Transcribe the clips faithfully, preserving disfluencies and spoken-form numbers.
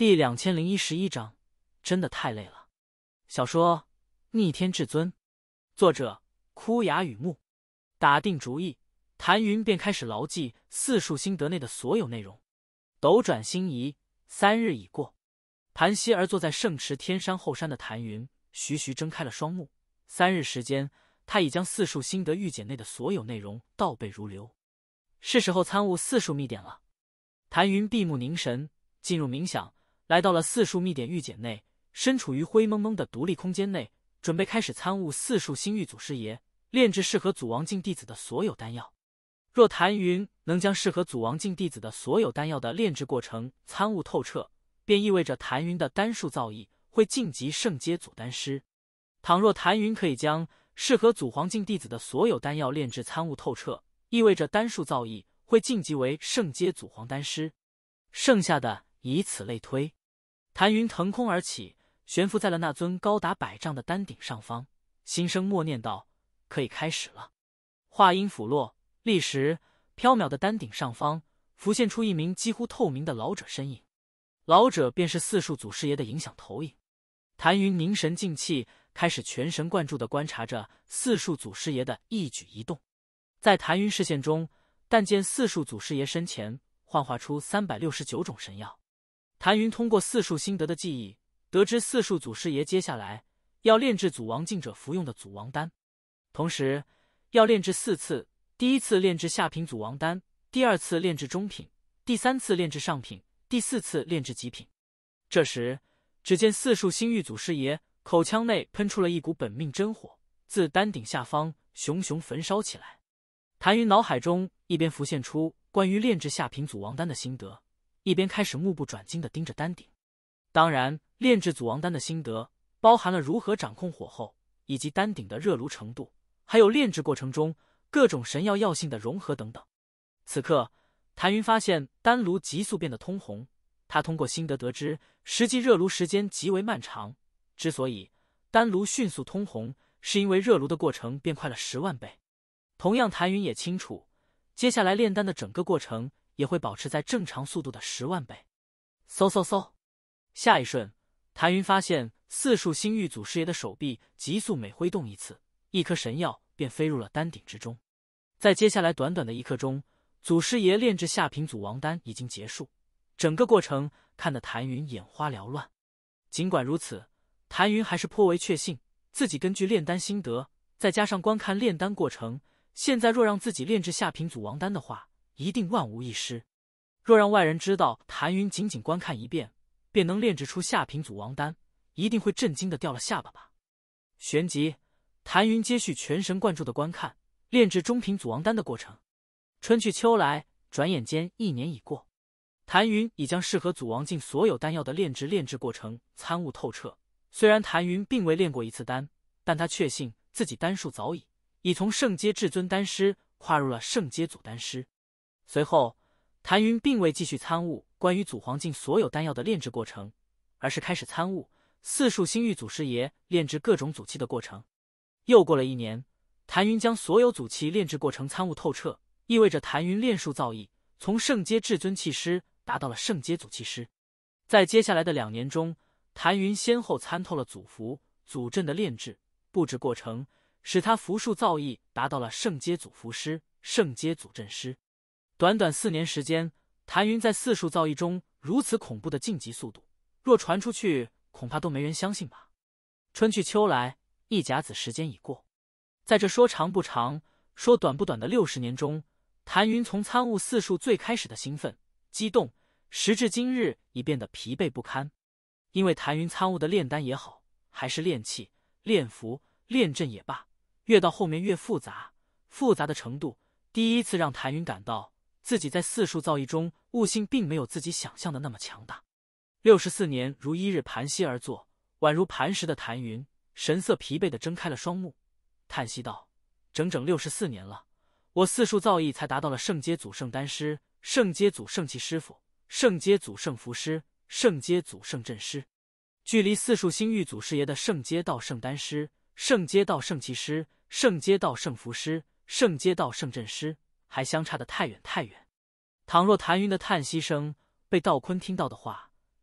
第两千零一十一章，真的太累了。小说《逆天至尊》，作者枯牙雨木。打定主意，谭云便开始牢记四术心得内的所有内容。斗转星移，三日已过，盘膝而坐在圣池天山后山的谭云，徐徐睁开了双目。三日时间，他已将四术心得预检内的所有内容倒背如流。是时候参悟四术秘典了。谭云闭目凝神，进入冥想。来到了四术秘典预检内，身处于灰蒙蒙的独立空间内，准备开始参悟四术星域祖师爷炼制适合祖王境弟子的所有丹药。若谭云能将适合祖王境弟子的所有丹药的炼制过程参悟透彻，便意味着谭云的丹术造诣会晋级圣阶祖丹师。倘若谭云可以将适合祖皇境弟子的所有丹药炼制参悟透彻，意味着丹术造诣会晋级为圣阶祖皇丹师。剩下的以此类推。谭云腾空而起，悬浮在了那尊高达百丈的丹顶上方，心声默念道：“可以开始了。”话音甫落，立时缥缈的丹顶上方浮现出一名几乎透明的老者身影。老者便是四术祖师爷的影响投影。谭云凝神静气，开始全神贯注地观察着四术祖师爷的一举一动。在谭云视线中，但见四术祖师爷身前幻化出三百六十九种神药。谭云通过四术心得的记忆，得知四术祖师爷接下来要炼制祖王境者服用的祖王丹，同时要炼制四次，第一次炼制下品祖王丹，第二次炼制中品，第三次炼制上品，第四次炼制极品。这时，只见四术星域祖师爷口腔内喷出了一股本命真火，自丹顶下方熊熊焚烧起来。谭云脑海中一边浮现出关于炼制下品祖王丹的心得，一边开始目不转睛地盯着丹顶。当然，炼制祖王丹的心得包含了如何掌控火候，以及丹顶的热炉程度，还有炼制过程中各种神药药性的融合等等。此刻，谭云发现丹炉急速变得通红。他通过心得得知，实际热炉时间极为漫长。之所以丹炉迅速通红，是因为热炉的过程变快了十万倍。同样，谭云也清楚，接下来炼丹的整个过程也会保持在正常速度的十万倍。嗖嗖嗖！下一瞬，谭云发现四术星域祖师爷的手臂急速每挥动一次，一颗神药便飞入了丹顶之中。在接下来短短的一刻钟，祖师爷炼制下品祖王丹已经结束。整个过程看得谭云眼花缭乱。尽管如此，谭云还是颇为确信，自己根据炼丹心得，再加上观看炼丹过程，现在若让自己炼制下品祖王丹的话，一定万无一失。若让外人知道谭云仅仅观看一遍便能炼制出下品祖王丹，一定会震惊的掉了下巴吧。旋即，谭云接续全神贯注的观看炼制中品祖王丹的过程。春去秋来，转眼间一年已过。谭云已将适合祖王境所有丹药的炼制炼制过程参悟透彻。虽然谭云并未炼过一次丹，但他确信自己丹术早已已从圣阶至尊丹师跨入了圣阶祖丹师。随后，谭云并未继续参悟关于祖皇境所有丹药的炼制过程，而是开始参悟四术星域祖师爷炼制各种祖器的过程。又过了一年，谭云将所有祖器炼制过程参悟透彻，意味着谭云炼术造诣从圣阶至尊器师达到了圣阶祖器师。在接下来的两年中，谭云先后参透了祖符、祖阵的炼制布置过程，使他符术造诣达到了圣阶祖符师、圣阶祖阵师。短短四年时间，谭云在四术造诣中如此恐怖的晋级速度，若传出去，恐怕都没人相信吧。春去秋来，一甲子时间已过。在这说长不长，说短不短的六十年中，谭云从参悟四术最开始的兴奋、激动，时至今日已变得疲惫不堪。因为谭云参悟的炼丹也好，还是炼器、炼符、炼阵也罢，越到后面越复杂，复杂的程度第一次让谭云感到自己在四术造诣中悟性并没有自己想象的那么强大。六十四年如一日盘膝而坐，宛如磐石的谭云神色疲惫地睁开了双目，叹息道：“整整六十四年了，我四术造诣才达到了圣阶祖圣丹师、圣阶祖圣器师傅、圣阶祖圣符师、圣阶祖圣阵师，距离四术星域祖师爷的圣阶道圣丹师、圣阶道圣器师、圣阶道圣符师、圣阶道圣阵师还相差得太远太远。”倘若谭云的叹息声被道坤听到的话，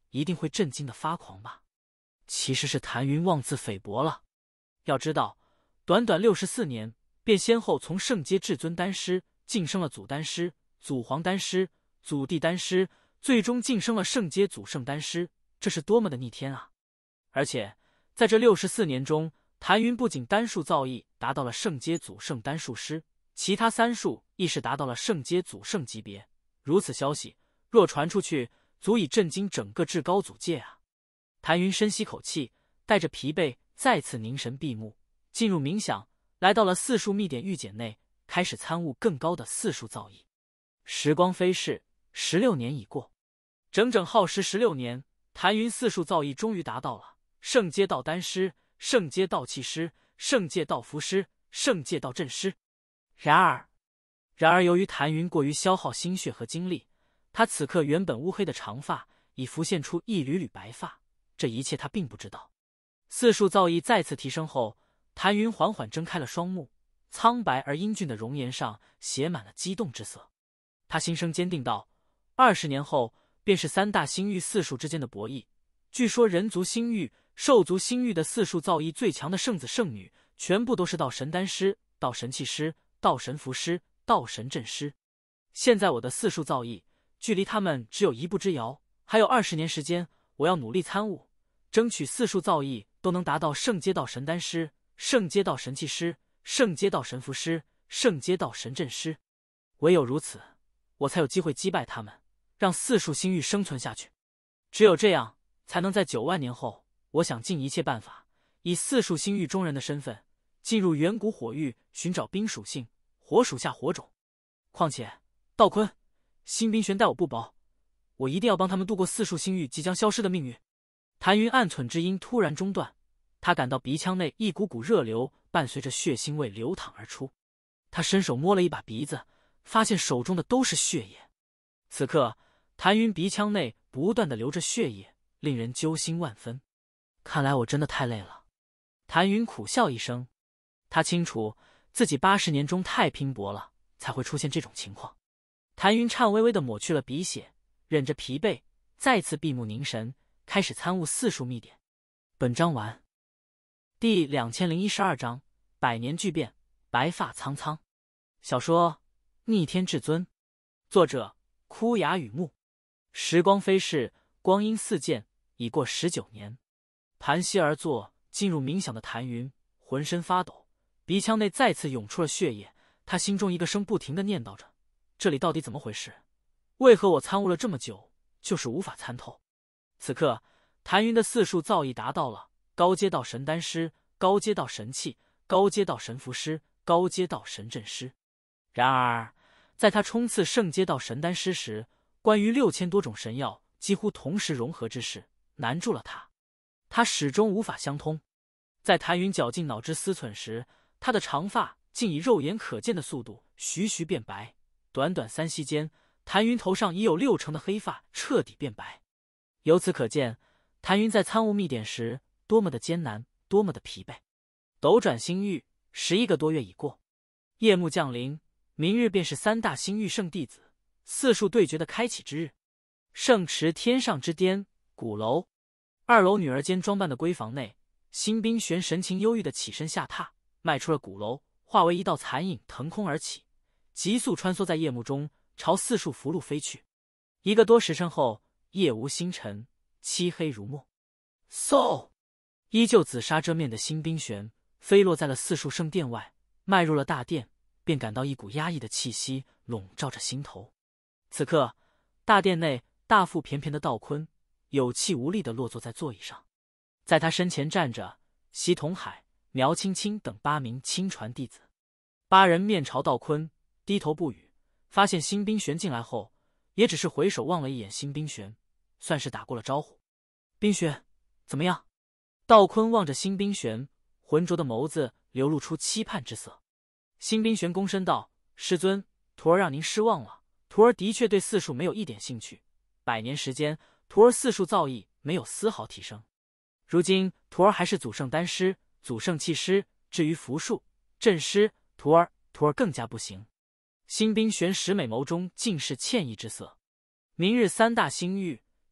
一定会震惊的发狂吧？其实是谭云妄自菲薄了。要知道，短短六十四年，便先后从圣阶至尊丹师晋升了祖丹师、祖皇丹师、祖帝丹师，最终晋升了圣阶祖圣丹师，这是多么的逆天啊！而且在这六十四年中，谭云不仅丹术造诣达到了圣阶祖圣丹术师，其他三术亦是达到了圣阶祖圣级别。如此消息若传出去，足以震惊整个至高祖界啊！谭云深吸口气，带着疲惫再次凝神闭目，进入冥想，来到了四术秘典玉简内，开始参悟更高的四术造诣。时光飞逝，十六年已过，整整耗时十六年，谭云四术造诣终于达到了圣阶道丹师、圣阶道气师、圣阶道符师、圣阶道阵师。然而，然而由于谭云过于消耗心血和精力，他此刻原本乌黑的长发已浮现出一缕缕白发，这一切他并不知道。四术造诣再次提升后，谭云缓缓睁开了双目，苍白而英俊的容颜上写满了激动之色。他心生坚定道：二十年后便是三大星域四术之间的博弈。据说人族星域、兽族星域的四术造诣最强的圣子圣女，全部都是道神丹师、道神气师、道神符师、道神阵师。现在我的四术造诣距离他们只有一步之遥，还有二十年时间，我要努力参悟，争取四术造诣都能达到圣阶道神丹师、圣阶道神气师、圣阶道神符师、圣阶道神阵师。唯有如此，我才有机会击败他们，让四术星域生存下去。只有这样，才能在九万年后，我想尽一切办法，以四术星域中人的身份，进入远古火域，寻找冰属性、火属下火种。况且，道坤、新冰玄待我不薄，我一定要帮他们度过四术星域即将消失的命运。谭云暗忖之音突然中断，他感到鼻腔内一股股热流伴随着血腥味流淌而出。他伸手摸了一把鼻子，发现手中的都是血液。此刻，谭云鼻腔内不断的流着血液，令人揪心万分。看来我真的太累了。谭云苦笑一声，他清楚自己八十年中太拼搏了，才会出现这种情况。谭云颤巍巍地抹去了鼻血，忍着疲惫，再次闭目凝神，开始参悟四术秘典。本章完。第两千零一十二章百年巨变，白发苍苍。小说《逆天至尊》，作者枯崖雨木。时光飞逝，光阴似箭，已过十九年。盘膝而坐，进入冥想的谭云浑身发抖，鼻腔内再次涌出了血液。他心中一个声不停地念叨着：这里到底怎么回事？为何我参悟了这么久，就是无法参透？此刻，谭云的四术造诣达到了高阶道神丹师、高阶道神器、高阶道神符师、高阶道神阵师。然而，在他冲刺圣阶道神丹师时，关于六千多种神药几乎同时融合之事难住了他，他始终无法相通。在谭云绞尽脑汁思忖时，他的长发竟以肉眼可见的速度徐徐变白。短短三息间，谭云头上已有六成的黑发彻底变白。由此可见，谭云在参悟秘典时多么的艰难，多么的疲惫。斗转星域，十一个多月已过，夜幕降临，明日便是三大星域圣弟子四术对决的开启之日。圣池天上之巅，鼓楼二楼女儿间装扮的闺房内，辛冰玄神情忧郁的起身下榻，迈出了鼓楼，化为一道残影腾空而起，急速穿梭在夜幕中，朝四术符箓飞去。一个多时辰后，夜无星辰，漆黑如墨。嗖！依旧紫纱遮面的辛冰玄飞落在了四术圣殿外，迈入了大殿，便感到一股压抑的气息笼罩着心头。此刻，大殿内大腹便便的道坤有气无力地落坐在座椅上，在他身前站着席同海、苗青青等八名亲传弟子。八人面朝道坤，低头不语。发现辛冰玄进来后，也只是回首望了一眼辛冰玄，算是打过了招呼。冰玄，怎么样？道坤望着辛冰玄，浑浊的眸子流露出期盼之色。辛冰玄躬身道：师尊，徒儿让您失望了。徒儿的确对四术没有一点兴趣，百年时间，徒儿四术造诣没有丝毫提升。如今徒儿还是祖圣丹师、祖圣气师，至于符术、阵师，徒儿徒儿更加不行。辛冰玄十美眸中尽是歉意之色。明日三大星域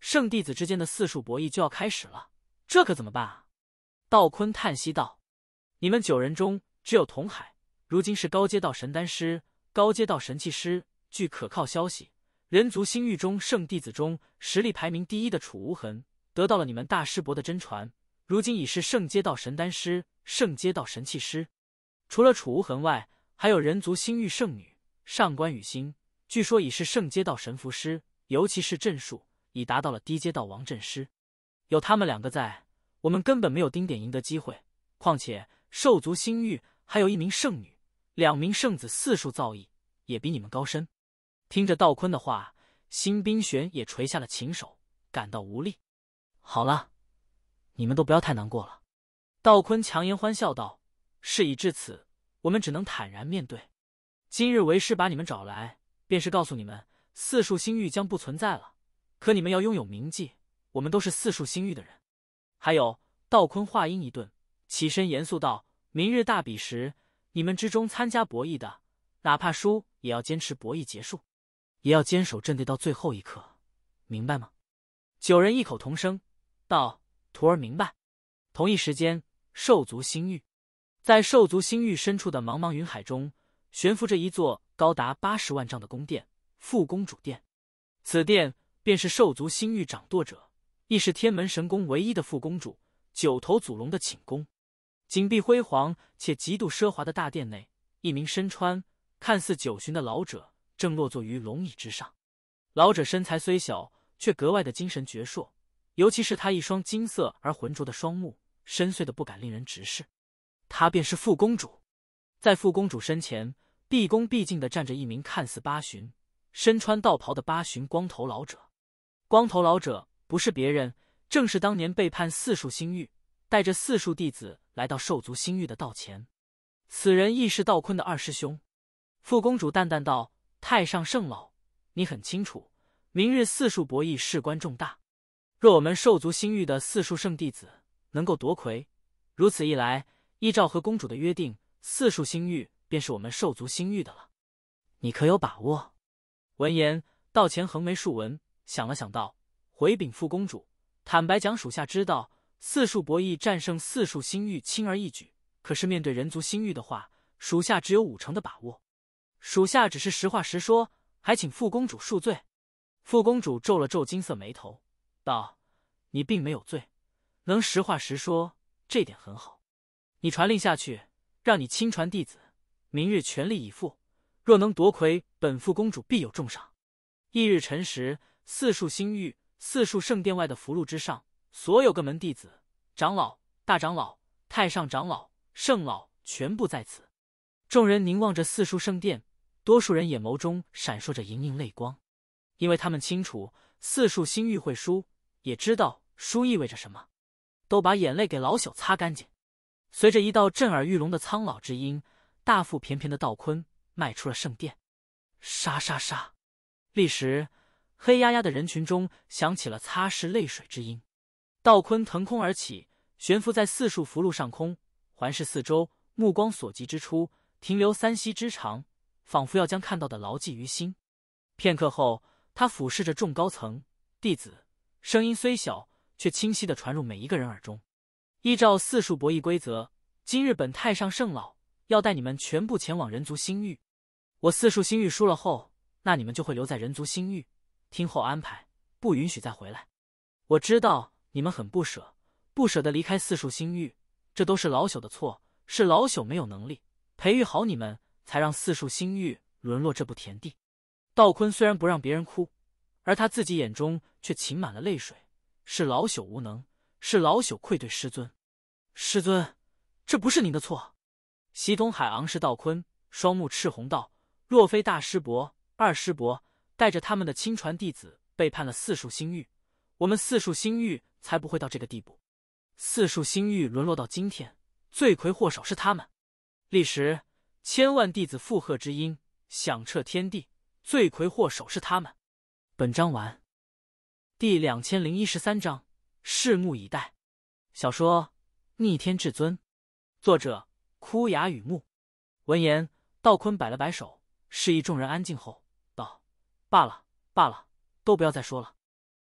圣弟子之间的四术博弈就要开始了，这可怎么办啊？”道坤叹息道：“你们九人中只有童海，如今是高阶道神丹师、高阶道神器师。据可靠消息，人族星域中圣弟子中实力排名第一的楚无痕，得到了你们大师伯的真传，如今已是圣阶道神丹师、圣阶道神器师。除了楚无痕外，还有人族星域圣女上官雨欣，据说已是圣阶道神符师，尤其是阵术已达到了低阶道王阵师。有他们两个在，我们根本没有丁点赢得机会。况且兽族星域还有一名圣女，两名圣子，四术造诣也比你们高深。”听着道坤的话，辛冰玄也垂下了琴手，感到无力。好了，你们都不要太难过了。道坤强颜欢笑道：“事已至此，我们只能坦然面对。今日为师把你们找来，便是告诉你们，四术星域将不存在了。可你们要拥有铭记，我们都是四术星域的人。还有。”道坤话音一顿，起身严肃道：“明日大比时，你们之中参加博弈的，哪怕输也要坚持博弈结束，也要坚守阵地到最后一刻，明白吗？”九人异口同声道：“徒儿明白。”同一时间，兽族星域，在兽族星域深处的茫茫云海中，悬浮着一座高达八十万丈的宫殿——副公主殿。此殿便是兽族星域掌舵者，亦是天门神宫唯一的副公主九头祖龙的寝宫。金碧辉煌且极度奢华的大殿内，一名身穿看似九旬的老者正落坐于龙椅之上。老者身材虽小，却格外的精神矍铄，尤其是他一双金色而浑浊的双目，深邃的不敢令人直视。她便是副公主。在副公主身前，毕恭毕敬地站着一名看似八旬、身穿道袍的八旬光头老者。光头老者不是别人，正是当年背叛四术星域，带着四术弟子来到兽族星域的道前。此人亦是道坤的二师兄。副公主淡淡道：“太上圣老，你很清楚，明日四术博弈事关重大。若我们兽族星域的四术圣弟子能够夺魁，如此一来，依照和公主的约定，四术星域便是我们兽族星域的了。你可有把握？”闻言，道前横眉竖纹，想了想道：“回禀副公主，坦白讲，属下知道四术博弈战胜四术星域轻而易举，可是面对人族星域的话，属下只有五成的把握。属下只是实话实说，还请副公主恕罪。”副公主皱了皱金色眉头，道：“你并没有罪，能实话实说，这点很好。你传令下去，让你亲传弟子，明日全力以赴，若能夺魁，本副公主必有重赏。翌日辰时，四术星域四术圣殿外的福禄之上，所有各门弟子、长老、大长老、太上长老、圣老全部在此。”众人凝望着四术圣殿，多数人眼眸中闪烁着盈盈泪光，因为他们清楚四术星域会输，也知道输意味着什么，都把眼泪给老朽擦干净。随着一道震耳欲聋的苍老之音，大腹便便的道坤迈出了圣殿。沙沙沙，立时黑压压的人群中响起了擦拭泪水之音。道坤腾空而起，悬浮在四术福禄上空，环视四周，目光所及之处，停留三息之长，仿佛要将看到的牢记于心。片刻后，他俯视着众高层弟子，声音虽小，却清晰地传入每一个人耳中。依照四术博弈规则，今日本太上圣老要带你们全部前往人族星域。我四术星域输了后，那你们就会留在人族星域，听候安排，不允许再回来。我知道你们很不舍，不舍得离开四术星域，这都是老朽的错，是老朽没有能力培育好你们，才让四术星域沦落这步田地。道坤虽然不让别人哭，而他自己眼中却噙满了泪水，是老朽无能，是老朽愧对师尊。师尊，这不是您的错。席东海昂视道坤，双目赤红道：“若非大师伯、二师伯带着他们的亲传弟子背叛了四术星域，我们四术星域才不会到这个地步。四术星域沦落到今天，罪魁祸首是他们。”立时，千万弟子附和之音响彻天地，罪魁祸首是他们。本章完。第两千零一十三章，拭目以待。小说《逆天至尊》，作者枯雅雨木。闻言，道坤摆了摆手，示意众人安静后道：“罢了，罢了，都不要再说了。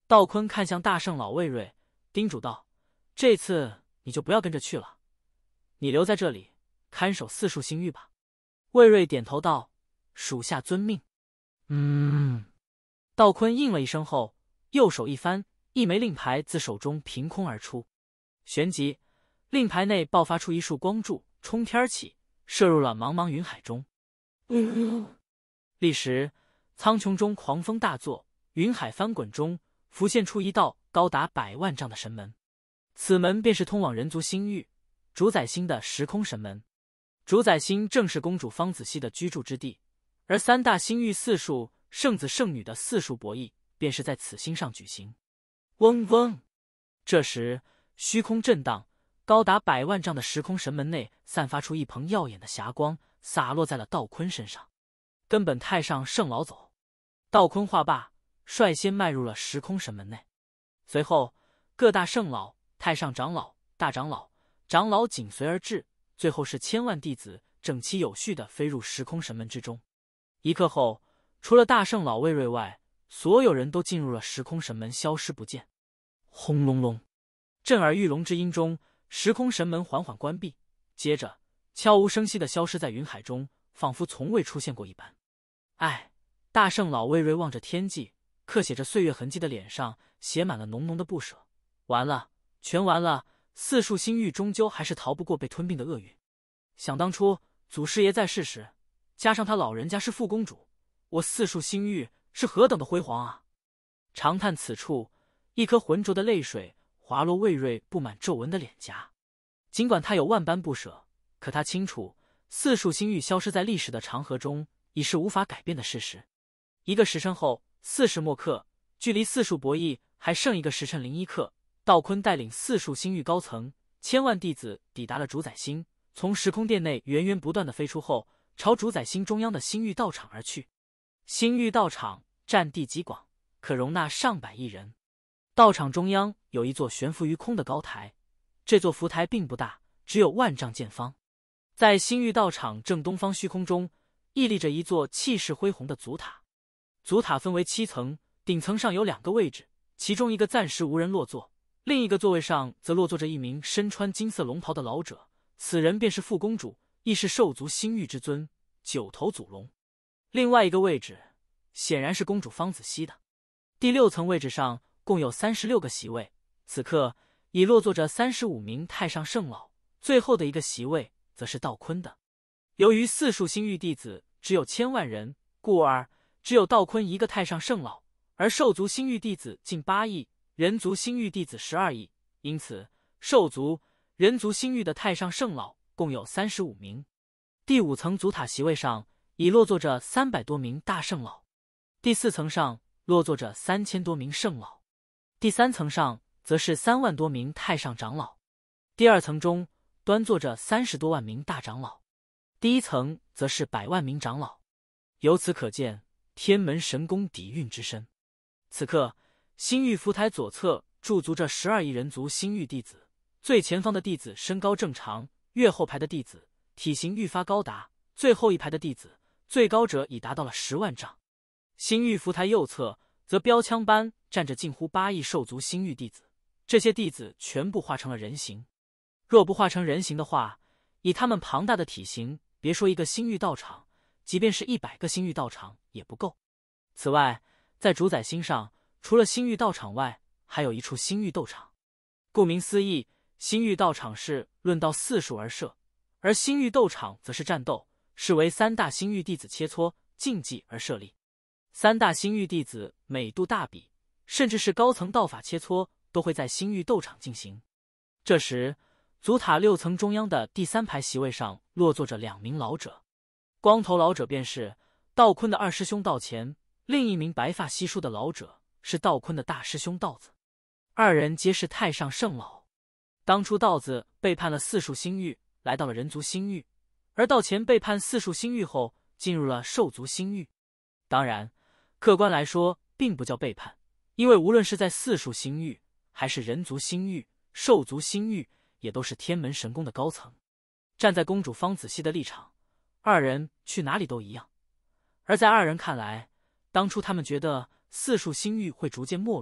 道坤看向大圣老魏瑞，叮嘱道：“这次你就不要跟着去了，你留在这里看守四树星域吧。”魏瑞点头道：“属下遵命。”嗯。道坤应了一声后，右手一翻，一枚令牌自手中凭空而出，旋即令牌内爆发出一束光柱，冲天起，射入了茫茫云海中。嗯、立时，苍穹中狂风大作，云海翻滚中浮现出一道高达百万丈的神门，此门便是通往人族星域、主宰星的时空神门。主宰星正是公主方子熙的居住之地，而三大星域四树圣子圣女的四树博弈便是在此星上举行。嗡嗡！这时虚空震荡，高达百万丈的时空神门内散发出一蓬耀眼的霞光，洒落在了道坤身上。根本太上圣老走！道坤话罢，率先迈入了时空神门内。随后，各大圣老、太上长老、大长老、长老紧随而至，最后是千万弟子整齐有序地飞入时空神门之中。一刻后，除了大圣老魏瑞外，所有人都进入了时空神门，消失不见。轰隆隆，震耳欲聋之音中，时空神门缓缓关闭，接着悄无声息地消失在云海中，仿佛从未出现过一般。唉，大圣老魏瑞望着天际，刻写着岁月痕迹的脸上写满了浓浓的不舍。完了，全完了！四树星域终究还是逃不过被吞并的厄运。想当初祖师爷在世时，加上他老人家是副公主，我四树星域是何等的辉煌啊！长叹此处，一颗浑浊的泪水滑落魏瑞布满皱纹的脸颊。尽管他有万般不舍，可他清楚，四树星域消失在历史的长河中，已是无法改变的事实。一个时辰后，四时末刻，距离四树博弈还剩一个时辰零一刻。道坤带领四树星域高层千万弟子抵达了主宰星，从时空殿内源源不断的飞出后，朝主宰星中央的星域道场而去。星域道场占地极广，可容纳上百亿人。道场中央有一座悬浮于空的高台，这座浮台并不大，只有万丈见方。在星域道场正东方虚空中，屹立着一座气势恢宏的祖塔。祖塔分为七层，顶层上有两个位置，其中一个暂时无人落座，另一个座位上则落坐着一名身穿金色龙袍的老者，此人便是副公主，亦是兽族星域之尊九头祖龙。另外一个位置显然是公主方子熙的。第六层位置上共有三十六个席位，此刻已落坐着三十五名太上圣老，最后的一个席位则是道坤的。由于四树星域弟子只有千万人，故而只有道坤一个太上圣老，而兽族星域弟子近八亿，人族星域弟子十二亿，因此兽族、人族星域的太上圣老共有三十五名。第五层祖塔席位上已落坐着三百多名大圣老，第四层上落坐着三千多名圣老，第三层上则是三万多名太上长老，第二层中端坐着三十多万名大长老，第一层则是百万名长老。由此可见，天门神宫底蕴之深。此刻，星域浮台左侧驻足着十二亿人族星域弟子，最前方的弟子身高正常，越后排的弟子体型愈发高达，最后一排的弟子最高者已达到了十万丈。星域浮台右侧则标枪般站着近乎八亿兽族星域弟子，这些弟子全部化成了人形。若不化成人形的话，以他们庞大的体型，别说一个星域道场，即便是一百个星域道场也不够。此外，在主宰星上，除了星域道场外，还有一处星域斗场。顾名思义，星域道场是论道四术而设，而星域斗场则是战斗，是为三大星域弟子切磋竞技而设立。三大星域弟子每度大比，甚至是高层道法切磋，都会在星域斗场进行。这时，祖塔六层中央的第三排席位上落坐着两名老者，光头老者便是道坤的二师兄道乾，另一名白发稀疏的老者是道坤的大师兄道子，二人皆是太上圣老。当初道子背叛了四树星域，来到了人族星域，而道乾背叛四树星域后，进入了兽族星域。当然，客观来说，并不叫背叛，因为无论是在四树星域，还是人族星域、兽族星域，也都是天门神宫的高层。站在公主方子熙的立场，二人去哪里都一样。而在二人看来，当初他们觉得四树星域会逐渐没落，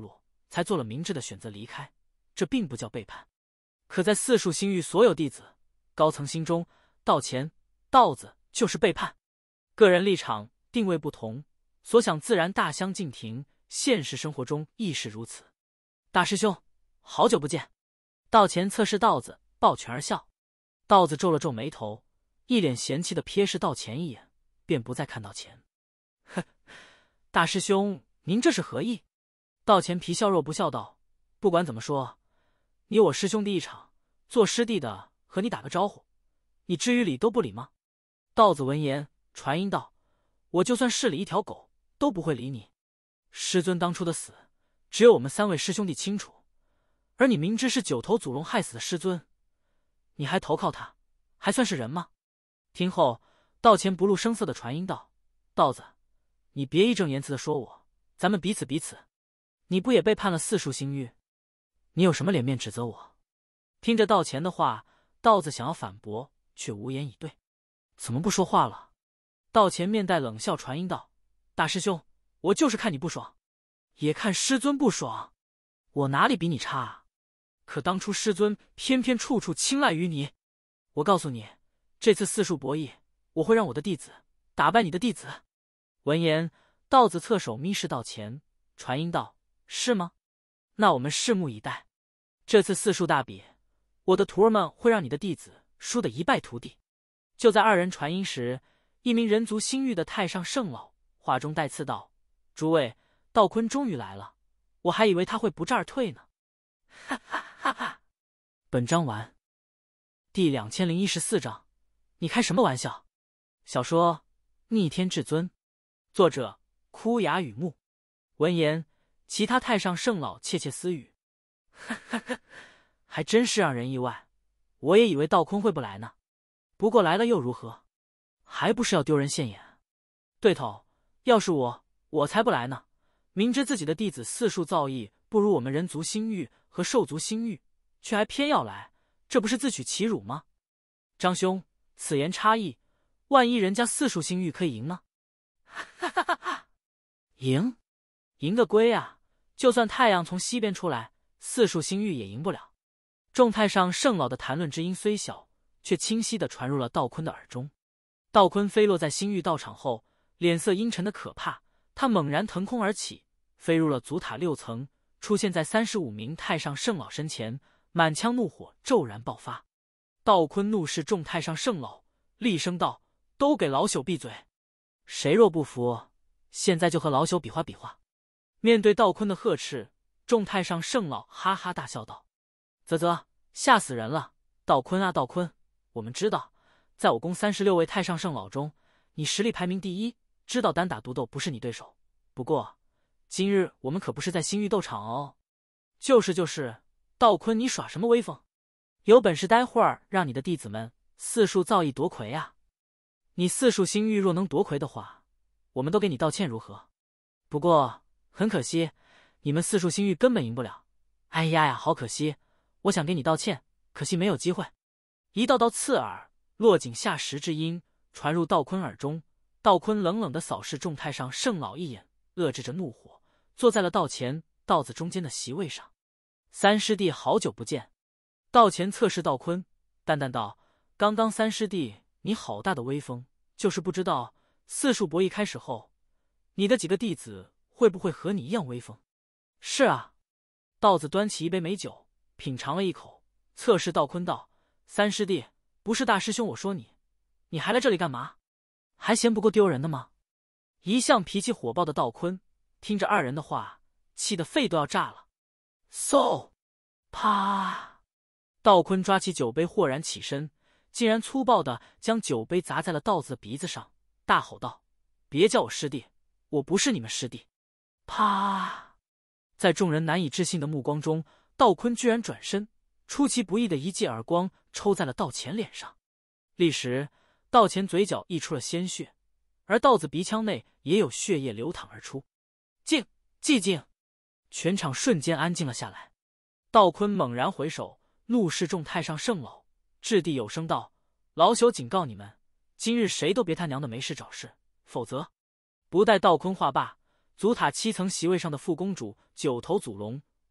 才做了明智的选择离开，这并不叫背叛。可在四树星域所有弟子高层心中，道前、道子就是背叛。个人立场定位不同，所想自然大相径庭，现实生活中亦是如此。大师兄，好久不见。道前侧视道子，抱拳而笑。道子皱了皱眉头，一脸嫌弃的瞥视道前一眼，便不再看道前。哼，大师兄，您这是何意？道前皮笑肉不笑道：不管怎么说，你我师兄弟一场，做师弟的和你打个招呼，你至于理都不理吗？道子闻言传音道：我就算是理一条狗都不会理你。师尊当初的死只有我们三位师兄弟清楚，而你明知是九头祖龙害死的师尊，你还投靠他，还算是人吗？听后，道前不露声色的传音道：道子，你别义正言辞的说我，咱们彼此彼此。你不也背叛了四树星域？你有什么脸面指责我？听着道前的话，道子想要反驳，却无言以对。怎么不说话了？道前面带冷笑传音道：大师兄，我就是看你不爽，也看师尊不爽。我哪里比你差啊？可当初师尊偏偏处处青睐于你。我告诉你，这次四树博弈，我会让我的弟子打败你的弟子。闻言，道子侧手眯视道前，传音道：是吗？那我们拭目以待。这次四树大比，我的徒儿们会让你的弟子输得一败涂地。就在二人传音时，一名人族星域的太上圣老话中带刺道：诸位，道坤终于来了，我还以为他会不战而退呢。哈哈哈哈！本章完。第两千零一十四章，你开什么玩笑？小说《逆天至尊》，作者枯雅雨木。闻言，其他太上圣老窃窃私语：哈哈哈，还真是让人意外。我也以为道坤会不来呢，不过来了又如何？还不是要丢人现眼。对头，要是我，我才不来呢。明知自己的弟子四树造诣不如我们人族星域和兽族星域，却还偏要来，这不是自取其辱吗？张兄，此言差异，万一人家四树星域可以赢呢？哈哈哈哈！赢？赢个龟啊！就算太阳从西边出来，四树星域也赢不了。众太上圣老的谈论之音虽小，却清晰地传入了道坤的耳中。道坤飞落在星域道场后，脸色阴沉的可怕，他猛然腾空而起，飞入了祖塔六层，出现在三十五名太上圣老身前，满腔怒火骤然爆发。道坤怒视众太上圣老，厉声道：都给老朽闭嘴！谁若不服，现在就和老朽比划比划。面对道坤的呵斥，众太上圣老哈哈大笑道：啧啧，吓死人了！道坤啊道坤，我们知道，在我宫三十六位太上圣老中，你实力排名第一，知道单打独斗不是你对手。不过今日我们可不是在星域斗场哦。就是就是，道坤你耍什么威风？有本事待会儿让你的弟子们四树造诣夺魁啊！你四树星域若能夺魁的话，我们都给你道歉如何？不过很可惜，你们四树星域根本赢不了。哎呀呀，好可惜！我想给你道歉，可惜没有机会。一道道刺耳、落井下石之音传入道坤耳中，道坤冷冷地扫视众太上圣老一眼，遏制着怒火，坐在了道前、道子中间的席位上。三师弟好久不见。道前侧视道坤，淡淡道：刚刚三师弟你好大的威风，就是不知道四树博弈开始后，你的几个弟子会不会和你一样威风？是啊。道子端起一杯美酒，品尝了一口，侧视道坤道：三师弟，不是大师兄我说你，你还来这里干嘛？还嫌不够丢人的吗？一向脾气火爆的道坤听着二人的话，气得肺都要炸了。嗖！啪！道坤抓起酒杯豁然起身，竟然粗暴地将酒杯砸在了道子的鼻子上，大吼道：别叫我师弟，我不是你们师弟！啪！在众人难以置信的目光中，道坤居然转身，出其不意的一记耳光抽在了道前脸上。立时道前嘴角溢出了鲜血，而道子鼻腔内也有血液流淌而出。静！寂静！全场瞬间安静了下来。道坤猛然回首，怒视众太上圣老，掷地有声道：老朽警告你们，今日谁都别他娘的没事找事，否则……不待道坤话罢，祖塔七层席位上的副公主九头祖龙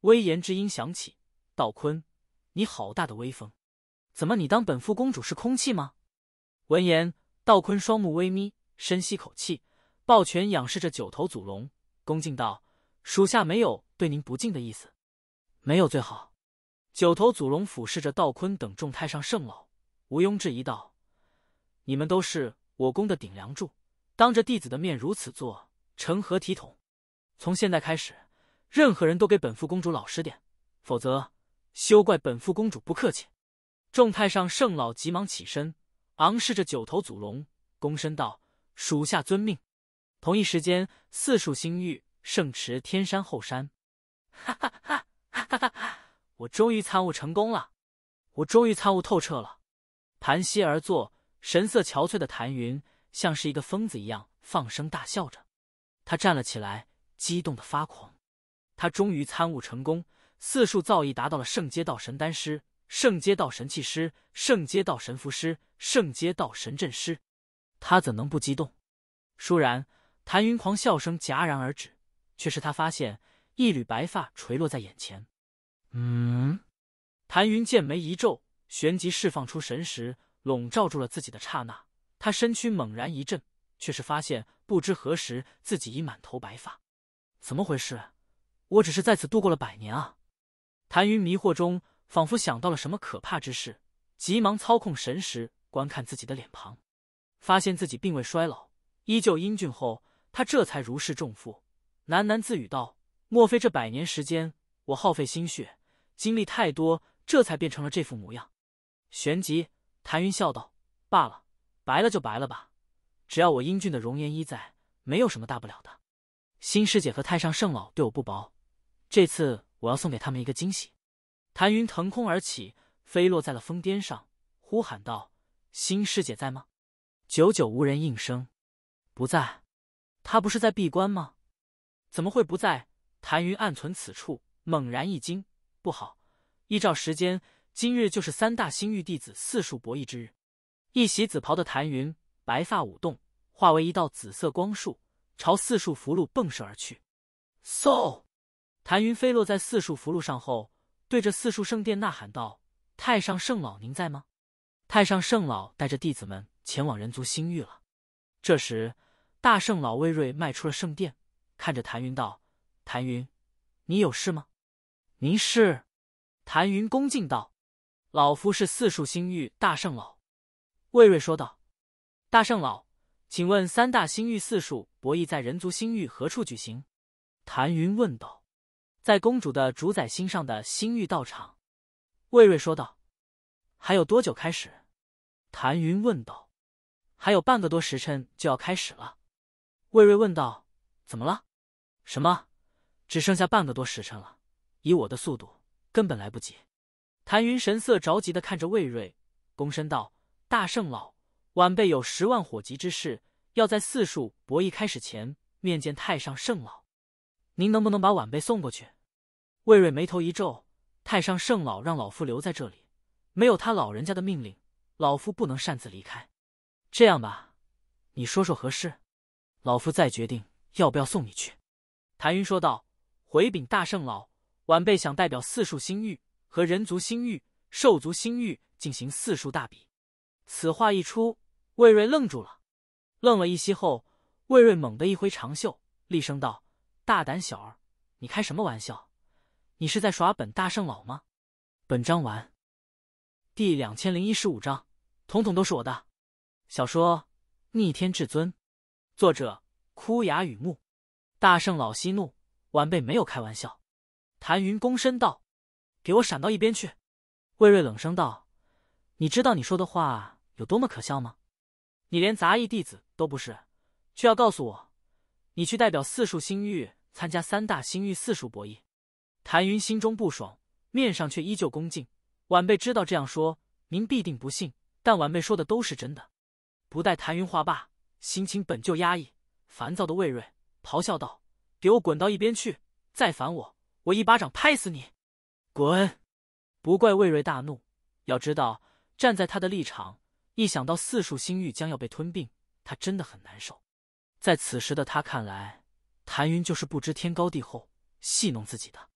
威严之音响起：“道坤，你好大的威风！怎么你当本副公主是空气吗？”闻言，道坤双目微眯，深吸口气，抱拳仰视着九头祖龙，恭敬道：“属下没有对您不敬的意思。”“没有最好。”九头祖龙俯视着道坤等众太上圣老，毋庸置疑道：“你们都是我宫的顶梁柱，当着弟子的面如此做，成何体统？从现在开始，任何人都给本副公主老实点，否则休怪本副公主不客气。”众太上圣老急忙起身，昂视着九头祖龙，躬身道：“属下遵命。”同一时间，四树星域、圣池、天山后山，哈哈哈哈哈哈！我终于参悟成功了，我终于参悟透彻了。盘膝而坐，神色憔悴的谭云像是一个疯子一样放声大笑着。他站了起来，激动的发狂。他终于参悟成功，四树造诣达到了圣阶道神丹师、圣阶道神器师、圣阶道神符师、圣阶道神阵师。他怎能不激动？倏然，谭云狂笑声戛然而止，却是他发现一缕白发垂落在眼前。嗯，谭云剑眉一皱，旋即释放出神识，笼罩住了自己的刹那，他身躯猛然一震，却是发现不知何时自己已满头白发。怎么回事？我只是在此度过了百年啊！谭云迷惑中，仿佛想到了什么可怕之事，急忙操控神识观看自己的脸庞，发现自己并未衰老，依旧英俊后，他这才如释重负，喃喃自语道：“莫非这百年时间，我耗费心血，经历太多，这才变成了这副模样？”旋即，谭云笑道：“罢了，白了就白了吧，只要我英俊的容颜依在，没有什么大不了的。新师姐和太上圣老对我不薄，这次我要送给他们一个惊喜。”谭云腾空而起，飞落在了峰巅上，呼喊道：“新师姐在吗？”久久无人应声。“不在。”“她不是在闭关吗？怎么会不在？”谭云暗存此处，猛然一惊，不好！依照时间，今日就是三大星域弟子四树博弈之日。一袭紫袍的谭云，白发舞动，化为一道紫色光束，朝四树符箓迸射而去。嗖！谭云飞落在四树符箓上后，对着四树圣殿呐喊道：“太上圣老，您在吗？”太上圣老带着弟子们前往人族星域了。这时，大圣老魏瑞迈出了圣殿，看着谭云道：“谭云，你有事吗？”“您是？”谭云恭敬道：“老夫是四树星域大圣老。”魏瑞说道：“大圣老，请问三大星域四树博弈在人族星域何处举行？”谭云问道：“在公主的主宰星上的星域道场。”魏瑞说道：“还有多久开始？”谭云问道：“还有半个多时辰就要开始了。”魏瑞问道：“怎么了？”“什么？只剩下半个多时辰了，以我的速度，根本来不及。”谭云神色着急地看着魏瑞，躬身道：“大圣老，晚辈有十万火急之事，要在四树博弈开始前面见太上圣老，您能不能把晚辈送过去？”魏瑞眉头一皱：“太上圣老让老夫留在这里，没有他老人家的命令，老夫不能擅自离开。这样吧，你说说何事？老夫再决定要不要送你去。”谭云说道：“回禀大圣老，晚辈想代表四树星域和人族星域、兽族星域进行四树大比。”此话一出，魏瑞愣住了。愣了一息后，魏瑞猛地一挥长袖，厉声道：“大胆小儿，你开什么玩笑？你是在耍本大圣老吗？”本章完。第两千零一十五章，统统都是我的。小说《逆天至尊》，作者枯牙雨木。大圣老息怒，晚辈没有开玩笑。谭云躬身道：“给我闪到一边去！”魏瑞冷声道：“你知道你说的话有多么可笑吗？你连杂役弟子都不是，却要告诉我，你去代表四树星域参加三大星域四树博弈。”谭云心中不爽，面上却依旧恭敬：“晚辈知道这样说，您必定不信，但晚辈说的都是真的。”不待谭云话罢，心情本就压抑、烦躁的魏瑞咆哮道：“给我滚到一边去！再烦我，我一巴掌拍死你！”滚！不怪魏瑞大怒，要知道站在他的立场，一想到四树星域将要被吞并，他真的很难受。在此时的他看来，谭云就是不知天高地厚，戏弄自己的。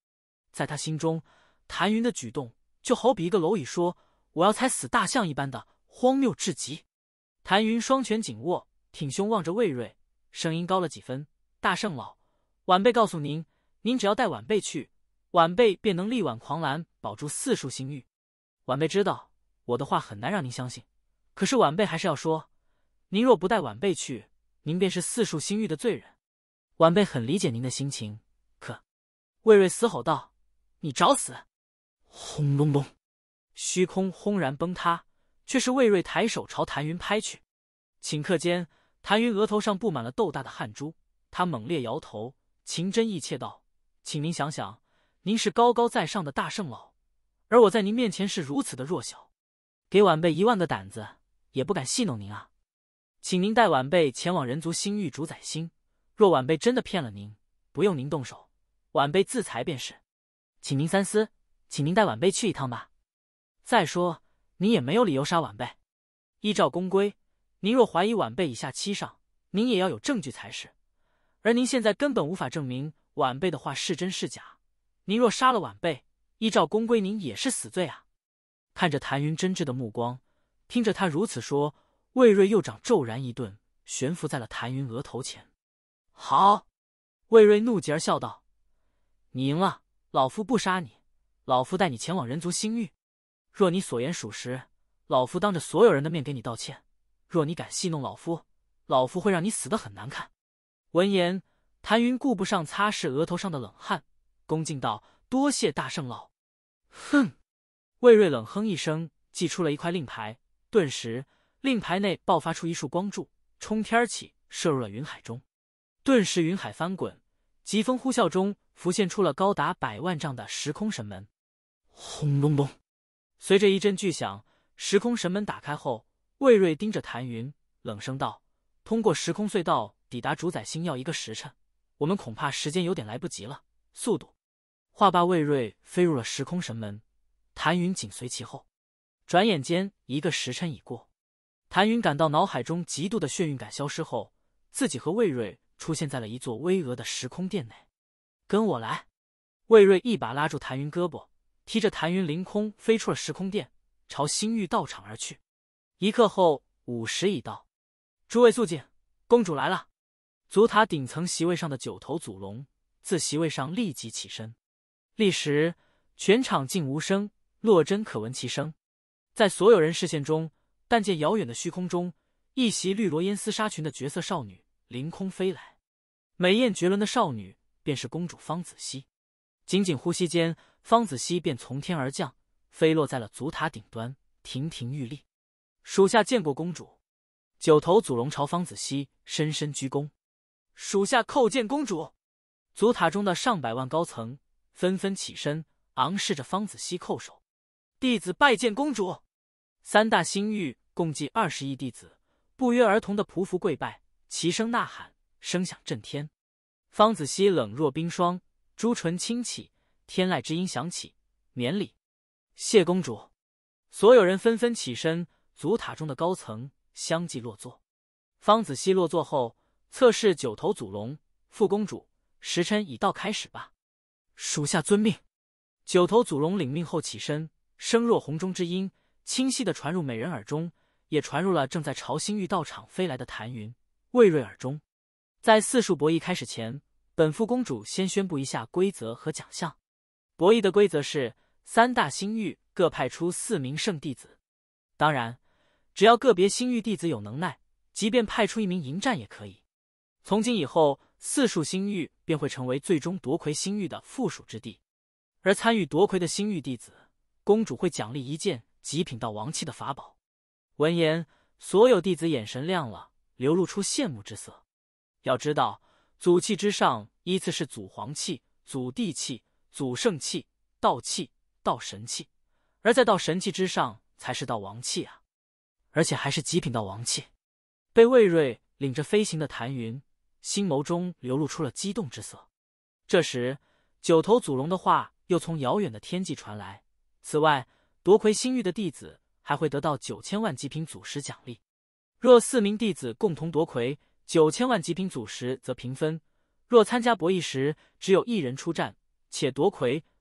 在他心中，谭云的举动就好比一个蝼蚁说我要踩死大象一般的荒谬至极。谭云双拳紧握，挺胸望着魏瑞，声音高了几分：“大圣老，晚辈告诉您，您只要带晚辈去，晚辈便能力挽狂澜，保住四树星域。晚辈知道我的话很难让您相信，可是晚辈还是要说，您若不带晚辈去，您便是四树星域的罪人。晚辈很理解您的心情，可……”魏瑞嘶吼道：“你找死！”轰隆隆，虚空轰然崩塌，却是魏瑞抬手朝谭云拍去。顷刻间，谭云额头上布满了豆大的汗珠，他猛烈摇头，情真意切道：“请您想想，您是高高在上的大圣老，而我在您面前是如此的弱小，给晚辈一万个胆子，也不敢戏弄您啊！请您带晚辈前往人族星域主宰星，若晚辈真的骗了您，不用您动手，晚辈自裁便是。请您三思，请您带晚辈去一趟吧。再说，您也没有理由杀晚辈。依照公规，您若怀疑晚辈以下欺上，您也要有证据才是。而您现在根本无法证明晚辈的话是真是假。您若杀了晚辈，依照公规，您也是死罪啊！”看着谭云真挚的目光，听着他如此说，魏瑞右掌骤然一顿，悬浮在了谭云额头前。好！魏瑞怒极而笑道：“你赢了，老夫不杀你，老夫带你前往人族星域。若你所言属实，老夫当着所有人的面给你道歉；若你敢戏弄老夫，老夫会让你死得很难看。”闻言，谭云顾不上擦拭额头上的冷汗，恭敬道：“多谢大圣老。”哼！魏瑞冷哼一声，祭出了一块令牌，顿时令牌内爆发出一束光柱，冲天起，射入了云海中。顿时云海翻滚，疾风呼啸中浮现出了高达百万丈的时空神门。轰隆隆！随着一阵巨响，时空神门打开后，魏瑞盯着谭云，冷声道：“通过时空隧道抵达主宰星要一个时辰，我们恐怕时间有点来不及了，速度！”话罢，魏瑞飞入了时空神门，谭云紧随其后。转眼间，一个时辰已过。谭云感到脑海中极度的眩晕感消失后，自己和魏瑞出现在了一座巍峨的时空殿内。跟我来！魏瑞一把拉住谭云胳膊，踢着谭云凌空飞出了时空殿，朝星域道场而去。一刻后，午时已到。诸位肃静，公主来了！祖塔顶层席位上的九头祖龙自席位上立即起身。立时，全场静无声，落针可闻其声。在所有人视线中，但见遥远的虚空中，一袭绿罗烟丝纱裙的绝色少女凌空飞来。美艳绝伦的少女便是公主方子熙。仅仅呼吸间，方子熙便从天而降，飞落在了祖塔顶端，亭亭玉立。属下见过公主。九头祖龙朝方子熙深深鞠躬。属下叩见公主。祖塔中的上百万高层纷纷起身，昂视着方子熙叩首。弟子拜见公主。三大星域共计二十亿弟子不约而同的匍匐跪拜，齐声呐喊，声响震天。方子熙冷若冰霜，朱唇轻启，天籁之音响起，免礼。谢公主。所有人纷纷起身，祖塔中的高层相继落座。方子熙落座后，侧视九头祖龙：“副公主，时辰已到，开始吧。”属下遵命。九头祖龙领命后起身，声若洪钟之音，清晰地传入每人耳中，也传入了正在朝星域道场飞来的谭云、魏瑞耳中。在四树博弈开始前，本副公主先宣布一下规则和奖项。博弈的规则是三大星域各派出四名圣弟子，当然，只要个别星域弟子有能耐，即便派出一名迎战也可以。从今以后，四树星域便会成为最终夺魁星域的附属之地，而参与夺魁的星域弟子，公主会奖励一件极品到王器的法宝。闻言，所有弟子眼神亮了，流露出羡慕之色。要知道，祖器之上依次是祖皇器、祖地器、祖圣器、道器、道神器，而在道神器之上才是道王器啊！而且还是极品道王器。被魏瑞领着飞行的谭云，心眸中流露出了激动之色。这时，九头祖龙的话又从遥远的天际传来。此外，夺魁星域的弟子还会得到九千万极品祖石奖励。若四名弟子共同夺魁，九千万极品祖石则平分。若参加博弈时只有一人出战，且夺魁，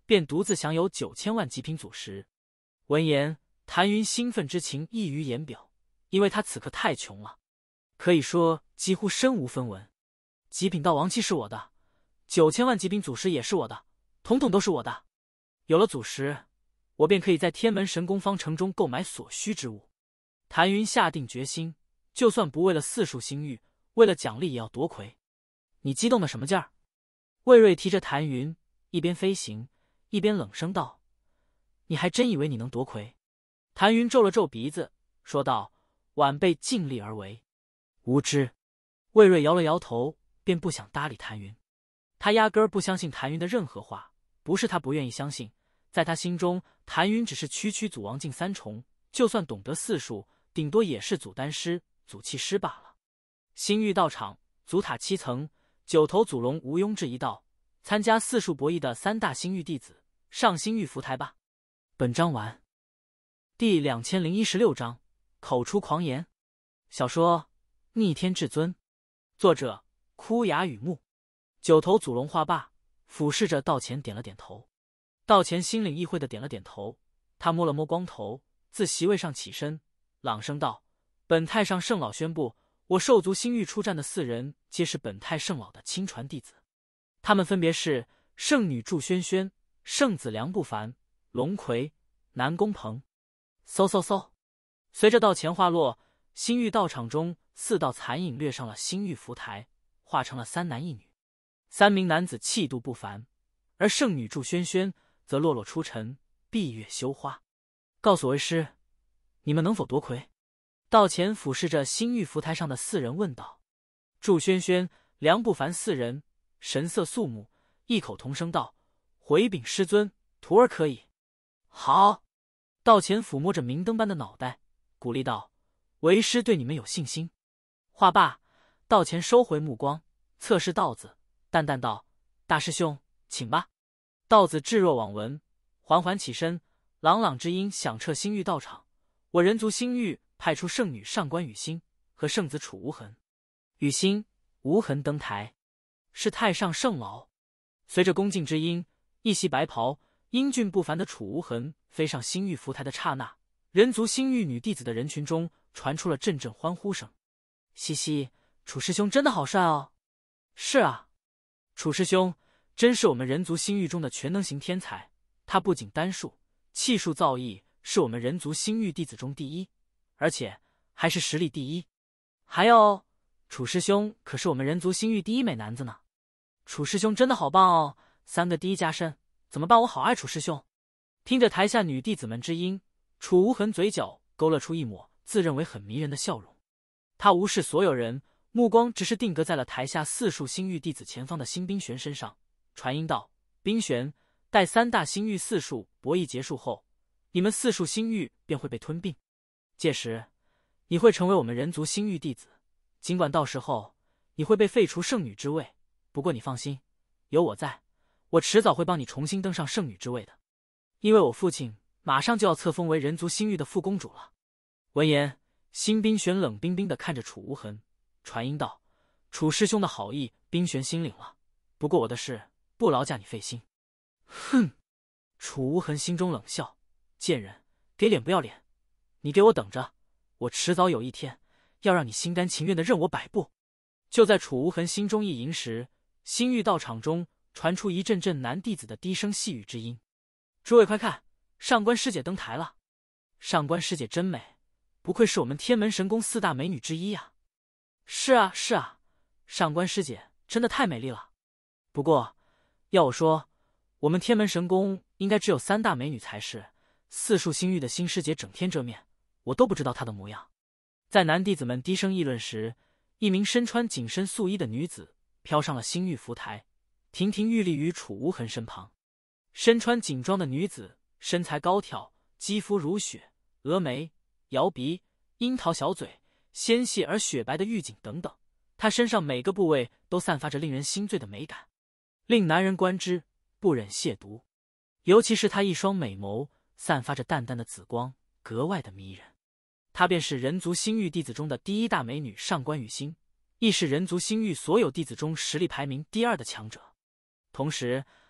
便独自享有九千万极品祖石。闻言，谭云兴奋之情溢于言表，因为他此刻太穷了，可以说几乎身无分文。极品道王器是我的，九千万极品祖石也是我的，统统都是我的。有了祖石，我便可以在天门神宫方城中购买所需之物。谭云下定决心，就算不为了四树星玉，为了奖励也要夺魁。你激动的什么劲儿？魏瑞提着谭云，一边飞行，一边冷声道：“你还真以为你能夺魁？”谭云皱了皱鼻子，说道：“晚辈尽力而为。”无知。魏瑞摇了摇头，便不想搭理谭云。他压根儿不相信谭云的任何话，不是他不愿意相信，在他心中，谭云只是区区祖王境三重，就算懂得四术，顶多也是祖丹师、祖气师罢了。星域道场，祖塔七层，九头祖龙毋庸置疑道：“参加四术博弈的三大星域弟子，上星域福台吧。”本章完。第两千零一十六章，口出狂言。小说《逆天至尊》，作者枯牙雨木。九头祖龙话罢，俯视着道前点了点头。道前心领意会的点了点头，他摸了摸光头，自席位上起身，朗声道：“本太上圣老宣布，我兽族星域出战的四人，皆是本太圣老的亲传弟子。他们分别是圣女祝轩轩、圣子梁不凡、龙葵、南宫鹏。”嗖嗖嗖！随着道前话落，星域道场中四道残影掠上了星域福台，化成了三男一女。三名男子气度不凡，而圣女祝轩轩则落落出尘，闭月羞花。告诉为师，你们能否夺魁？道前俯视着星域福台上的四人问道。祝轩轩、梁不凡四人神色肃穆，异口同声道：“回禀师尊，徒儿可以。”好！道前抚摸着明灯般的脑袋，鼓励道：“为师对你们有信心。”话罢，道前收回目光，侧视道子，淡淡道：“大师兄，请吧。”道子置若罔闻，缓缓起身，朗朗之音响彻星域道场。我人族星域派出圣女上官雨欣和圣子楚无痕。雨欣、无痕登台，是太上圣老。随着恭敬之音，一袭白袍、英俊不凡的楚无痕飞上星域福台的刹那，人族星域女弟子的人群中传出了阵阵欢呼声。嘻嘻，楚师兄真的好帅哦！是啊，楚师兄真是我们人族星域中的全能型天才。他不仅丹术、气术、造诣是我们人族星域弟子中第一，而且还是实力第一。还有，楚师兄可是我们人族星域第一美男子呢。楚师兄真的好棒哦！三个第一加身，怎么办？我好爱楚师兄。听着台下女弟子们之音，楚无痕嘴角勾勒出一抹自认为很迷人的笑容。他无视所有人，目光只是定格在了台下四树星域弟子前方的新冰玄身上，传音道：“冰玄，待三大星域四树博弈结束后，你们四树星域便会被吞并，届时你会成为我们人族星域弟子。尽管到时候你会被废除圣女之位，不过你放心，有我在，我迟早会帮你重新登上圣女之位的。因为我父亲马上就要册封为人族星域的副公主了。”闻言，新冰玄冷冰冰地看着楚无痕，传音道：“楚师兄的好意，冰玄心领了。不过我的事不劳驾你费心。”哼！楚无痕心中冷笑：“贱人，给脸不要脸！你给我等着，我迟早有一天要让你心甘情愿地任我摆布。”就在楚无痕心中一淫时，星域道场中传出一阵阵男弟子的低声细语之音：“诸位快看，上官师姐登台了！上官师姐真美，不愧是我们天门神宫四大美女之一啊！”“是啊，是啊，上官师姐真的太美丽了。不过，要我说，我们天门神宫应该只有三大美女才是。四树星域的新师姐整天遮面，我都不知道她的模样。”在男弟子们低声议论时，一名身穿紧身素衣的女子飘上了星域福台，亭亭玉立于楚无痕身旁。身穿锦装的女子身材高挑，肌肤如雪，峨眉、摇鼻、樱桃小嘴，纤细而雪白的玉颈等等，她身上每个部位都散发着令人心醉的美感，令男人观之不忍亵渎。尤其是她一双美眸散发着淡淡的紫光，格外的迷人。她便是人族星域弟子中的第一大美女上官雨欣，亦是人族星域所有弟子中实力排名第二的强者。同时，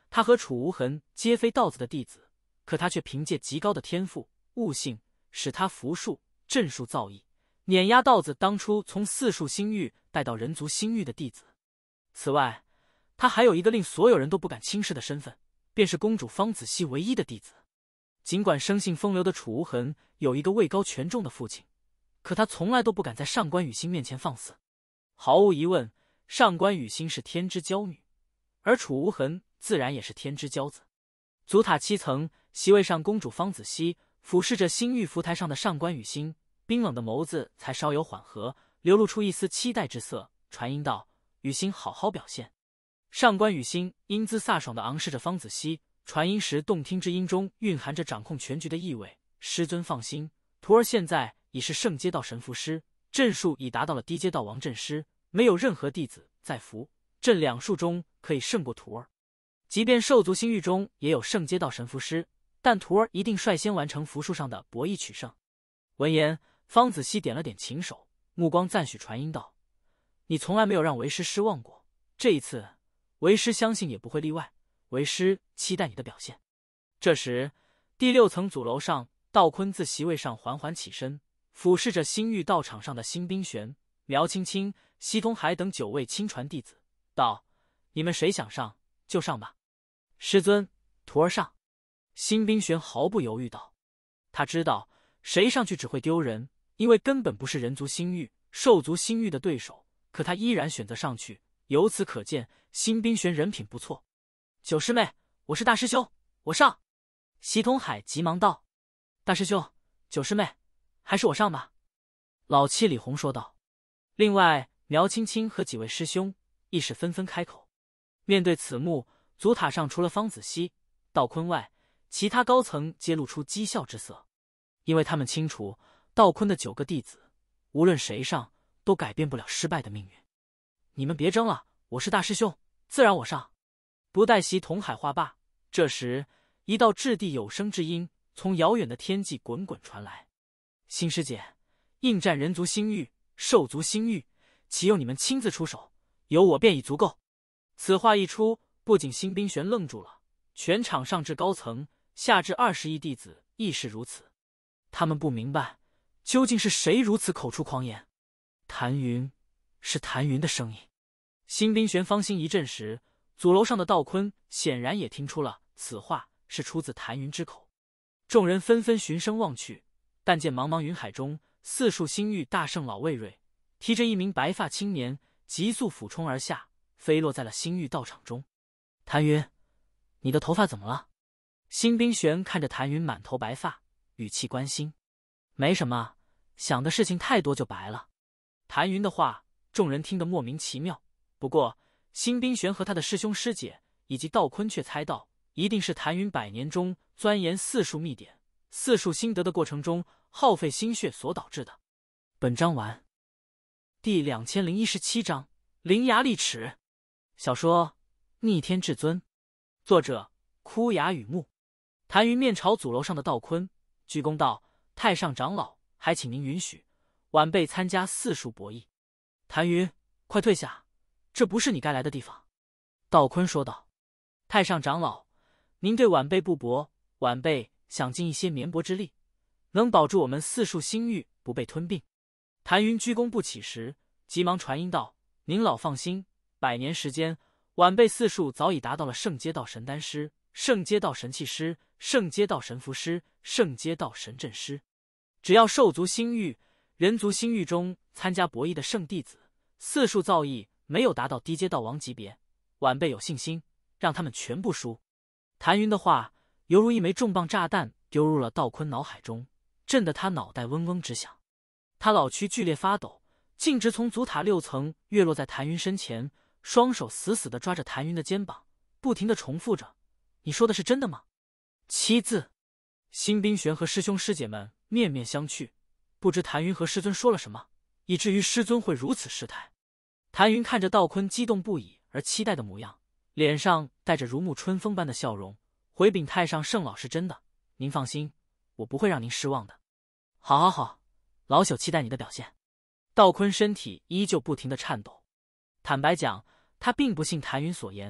他和楚无痕皆非道子的弟子，可他却凭借极高的天赋、悟性，使他符术、阵术造诣，碾压道子当初从四树星域带到人族星域的弟子。此外，他还有一个令所有人都不敢轻视的身份，便是公主方子熙唯一的弟子。尽管生性风流的楚无痕有一个位高权重的父亲，可他从来都不敢在上官雨欣面前放肆。毫无疑问，上官雨欣是天之娇女，而楚无痕自然也是天之骄子。祖塔七层，席位上公主方子熙俯视着星域浮台上的上官雨欣，冰冷的眸子才稍有缓和，流露出一丝期待之色，传音道：“雨欣好好表现。”上官雨欣英姿飒爽地昂视着方子熙，传音时动听之音中蕴含着掌控全局的意味。师尊放心，徒儿现在已是圣阶道神符师，阵术已达到了低阶道王阵师，没有任何弟子在符、阵两术中可以胜过徒儿。即便兽族星域中也有圣阶道神符师，但徒儿一定率先完成符术上的博弈取胜。闻言，方子熙点了点琴手，目光赞许传音道：“你从来没有让为师失望过，这一次为师相信也不会例外，为师期待你的表现。”这时，第六层祖楼上，道坤自席位上缓缓起身，俯视着星域道场上的辛冰玄、苗青青、西通海等九位亲传弟子，道：“你们谁想上就上吧。”师尊，徒儿上。辛冰玄毫不犹豫道：“他知道谁上去只会丢人，因为根本不是人族星域、兽族星域的对手，可他依然选择上去，由此可见辛冰玄人品不错。”九师妹，我是大师兄，我上。西通海急忙道：“大师兄，九师妹，还是我上吧。”老七李红说道。另外，苗青青和几位师兄亦是纷纷开口。面对此幕，祖塔上除了方子熙、道坤外，其他高层皆露出讥笑之色，因为他们清楚道坤的九个弟子，无论谁上都改变不了失败的命运。你们别争了，我是大师兄，自然我上。不待西同海话罢，这时一道掷地有声之音从遥远的天际滚滚传来：“新师姐，应战人族星域、兽族星域，岂用你们亲自出手？有我便已足够。”此话一出，不仅辛冰玄愣住了，全场上至高层，下至二十亿弟子亦是如此。他们不明白，究竟是谁如此口出狂言？谭云，是谭云的声音。辛冰玄芳心一震时，祖楼上的道坤显然也听出了此话是出自谭云之口。众人纷纷循声望去，但见茫茫云海中，四树星域大圣老魏瑞提着一名白发青年，急速俯冲而下，飞落在了星域道场中。谭云，你的头发怎么了？辛冰玄看着谭云满头白发，语气关心。没什么，想的事情太多就白了。谭云的话，众人听得莫名其妙。不过辛冰玄和他的师兄师姐以及道坤却猜到，一定是谭云百年中钻研四术秘典、四术心得的过程中耗费心血所导致的。本章完。第两千零一十七章伶牙俐齿。小说《逆天至尊》，作者枯牙雨木。谭云面朝祖楼上的道坤，鞠躬道：“太上长老，还请您允许晚辈参加四术博弈。”谭云，快退下，这不是你该来的地方。道坤说道：“太上长老，您对晚辈不薄，晚辈想尽一些绵薄之力，能保住我们四树星域不被吞并。”谭云鞠躬不起时，急忙传音道：“您老放心，百年时间，晚辈四树早已达到了圣阶道神丹师、圣阶道神器师、圣阶道神符师、圣阶道神阵师。只要兽族星域、人族星域中参加博弈的圣弟子，四树造诣没有达到低阶道王级别，晚辈有信心让他们全部输。”谭云的话犹如一枚重磅炸弹丢入了道坤脑海中，震得他脑袋嗡嗡直响。他老躯剧烈发抖，径直从祖塔六层跃落在谭云身前，双手死死地抓着谭云的肩膀，不停地重复着：“你说的是真的吗？”七字。辛冰玄和师兄师姐们面面相觑，不知谭云和师尊说了什么，以至于师尊会如此失态。谭云看着道坤激动不已而期待的模样，脸上带着如沐春风般的笑容，回禀太上圣老是真的，您放心，我不会让您失望的。好好好，老朽期待你的表现。道坤身体依旧不停地颤抖。坦白讲，他并不信谭云所言，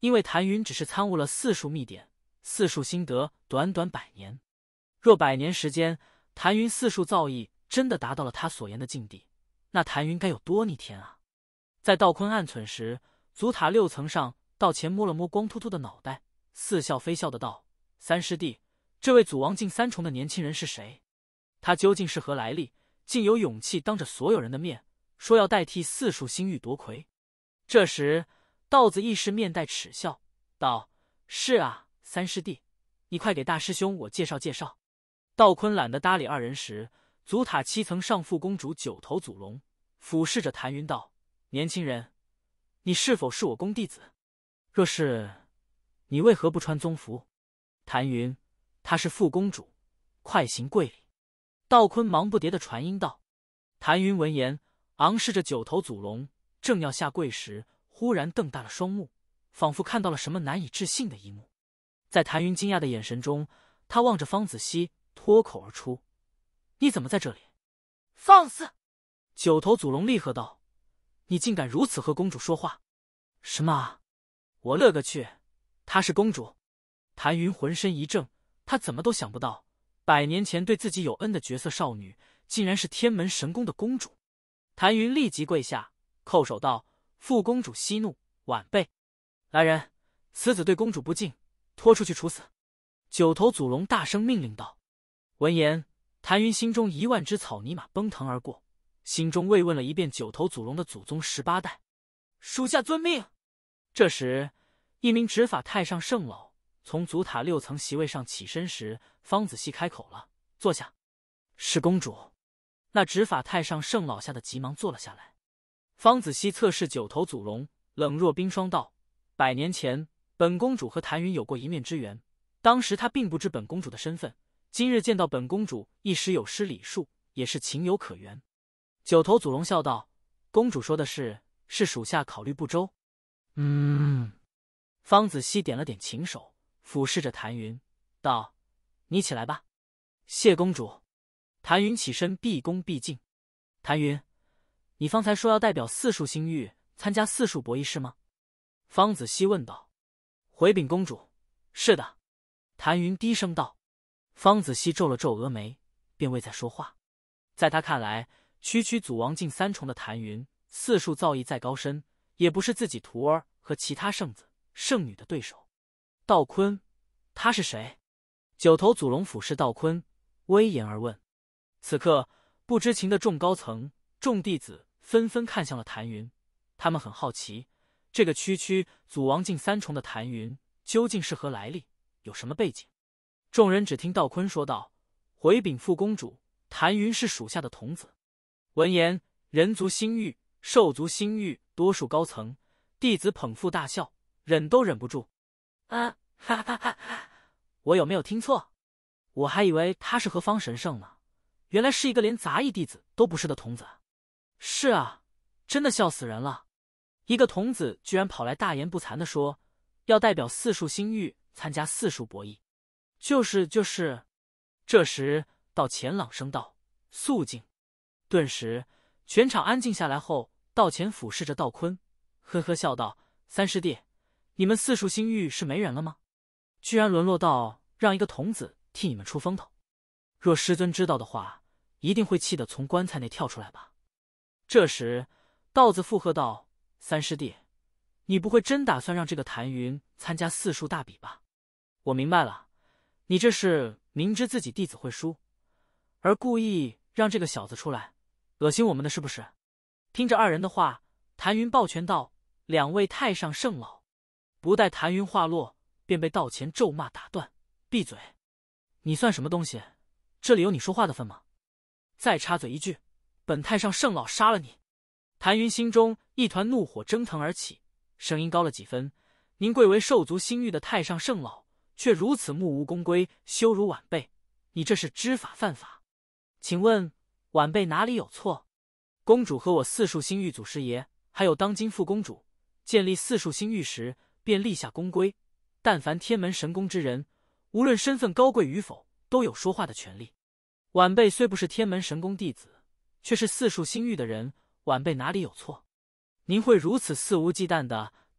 因为谭云只是参悟了四术秘典，四术心得短短百年。若百年时间，谭云四术造诣真的达到了他所言的境地，那谭云该有多逆天啊！在道坤暗忖时，祖塔六层上，道乾摸了摸光秃秃的脑袋，似笑非笑的道：“三师弟，这位祖王境三重的年轻人是谁？他究竟是何来历？竟有勇气当着所有人的面说要代替四术星域夺魁？”这时，道子亦是面带耻笑道：“是啊，三师弟，你快给大师兄我介绍介绍。”道坤懒得搭理二人时，祖塔七层上副公主九头祖龙俯视着谭云道：“年轻人，你是否是我宫弟子？若是，你为何不穿宗服？”谭云：“她是副公主，快行跪礼。”道坤忙不迭的传音道。谭云闻言，昂视着九头祖龙，正要下跪时，忽然瞪大了双目，仿佛看到了什么难以置信的一幕。在谭云惊讶的眼神中，他望着方子熙，脱口而出：“你怎么在这里？”“放肆！”九头祖龙厉喝道：“你竟敢如此和公主说话！”“什么？我勒个去！她是公主！”谭云浑身一怔，他怎么都想不到，百年前对自己有恩的绝色少女，竟然是天门神宫的公主。谭云立即跪下，叩首道：“副公主息怒，晚辈。来人，此子对公主不敬，拖出去处死！”九头祖龙大声命令道。闻言，谭云心中一万只草泥马奔腾而过，心中慰问了一遍九头祖龙的祖宗十八代，属下遵命。这时，一名执法太上圣老从祖塔六层席位上起身时，方子熙开口了：“坐下。”“是公主。”那执法太上圣老吓得急忙坐了下来。方子熙侧视九头祖龙，冷若冰霜道：“百年前，本公主和谭云有过一面之缘，当时她并不知本公主的身份，今日见到本公主，一时有失礼数，也是情有可原。”九头祖龙笑道：“公主说的是，是属下考虑不周。”嗯。方子熙点了点琴手，俯视着谭云道：“你起来吧。”“谢公主。”谭云起身毕恭毕敬。“谭云，你方才说要代表四术星域参加四术博弈是吗？”方子熙问道。“回禀公主，是的。”谭云低声道。方子熙皱了皱峨眉，便未再说话。在他看来，区区祖王境三重的谭云，四术造诣再高深，也不是自己徒儿和其他圣子圣女的对手。道坤，他是谁？九头祖龙俯视道坤，威严而问。此刻，不知情的众高层、众弟子纷纷看向了谭云，他们很好奇，这个区区祖王境三重的谭云究竟是何来历，有什么背景？众人只听道坤说道：“回禀副公主，谭云是属下的童子。”闻言，人族星域、兽族星域多数高层弟子捧腹大笑，忍都忍不住。啊，哈哈哈哈！我有没有听错？我还以为他是何方神圣呢，原来是一个连杂役弟子都不是的童子。是啊，真的笑死人了！一个童子居然跑来大言不惭地说，要代表四术星域参加四术博弈。就是就是。这时，道乾朗声道：“肃静！”顿时，全场安静下来后，道乾俯视着道坤，呵呵笑道：“三师弟，你们四术星域是没人了吗？居然沦落到让一个童子替你们出风头。若师尊知道的话，一定会气得从棺材内跳出来吧？”这时，道子附和道：“三师弟，你不会真打算让这个谭云参加四术大比吧？我明白了，你这是明知自己弟子会输，而故意让这个小子出来恶心我们的，是不是？”听着二人的话，谭云抱拳道：“两位太上圣老。”不待谭云话落，便被道乾咒骂打断：“闭嘴！你算什么东西？这里有你说话的份吗？再插嘴一句，本太上圣老杀了你！”谭云心中一团怒火蒸腾而起，声音高了几分：“您贵为兽族星域的太上圣老，却如此目无公规，羞辱晚辈，你这是知法犯法。请问晚辈哪里有错？公主和我四术星域祖师爷，还有当今副公主，建立四术星域时便立下公规，但凡天门神宫之人，无论身份高贵与否，都有说话的权利。晚辈虽不是天门神宫弟子，却是四术星域的人，晚辈哪里有错？您会如此肆无忌惮的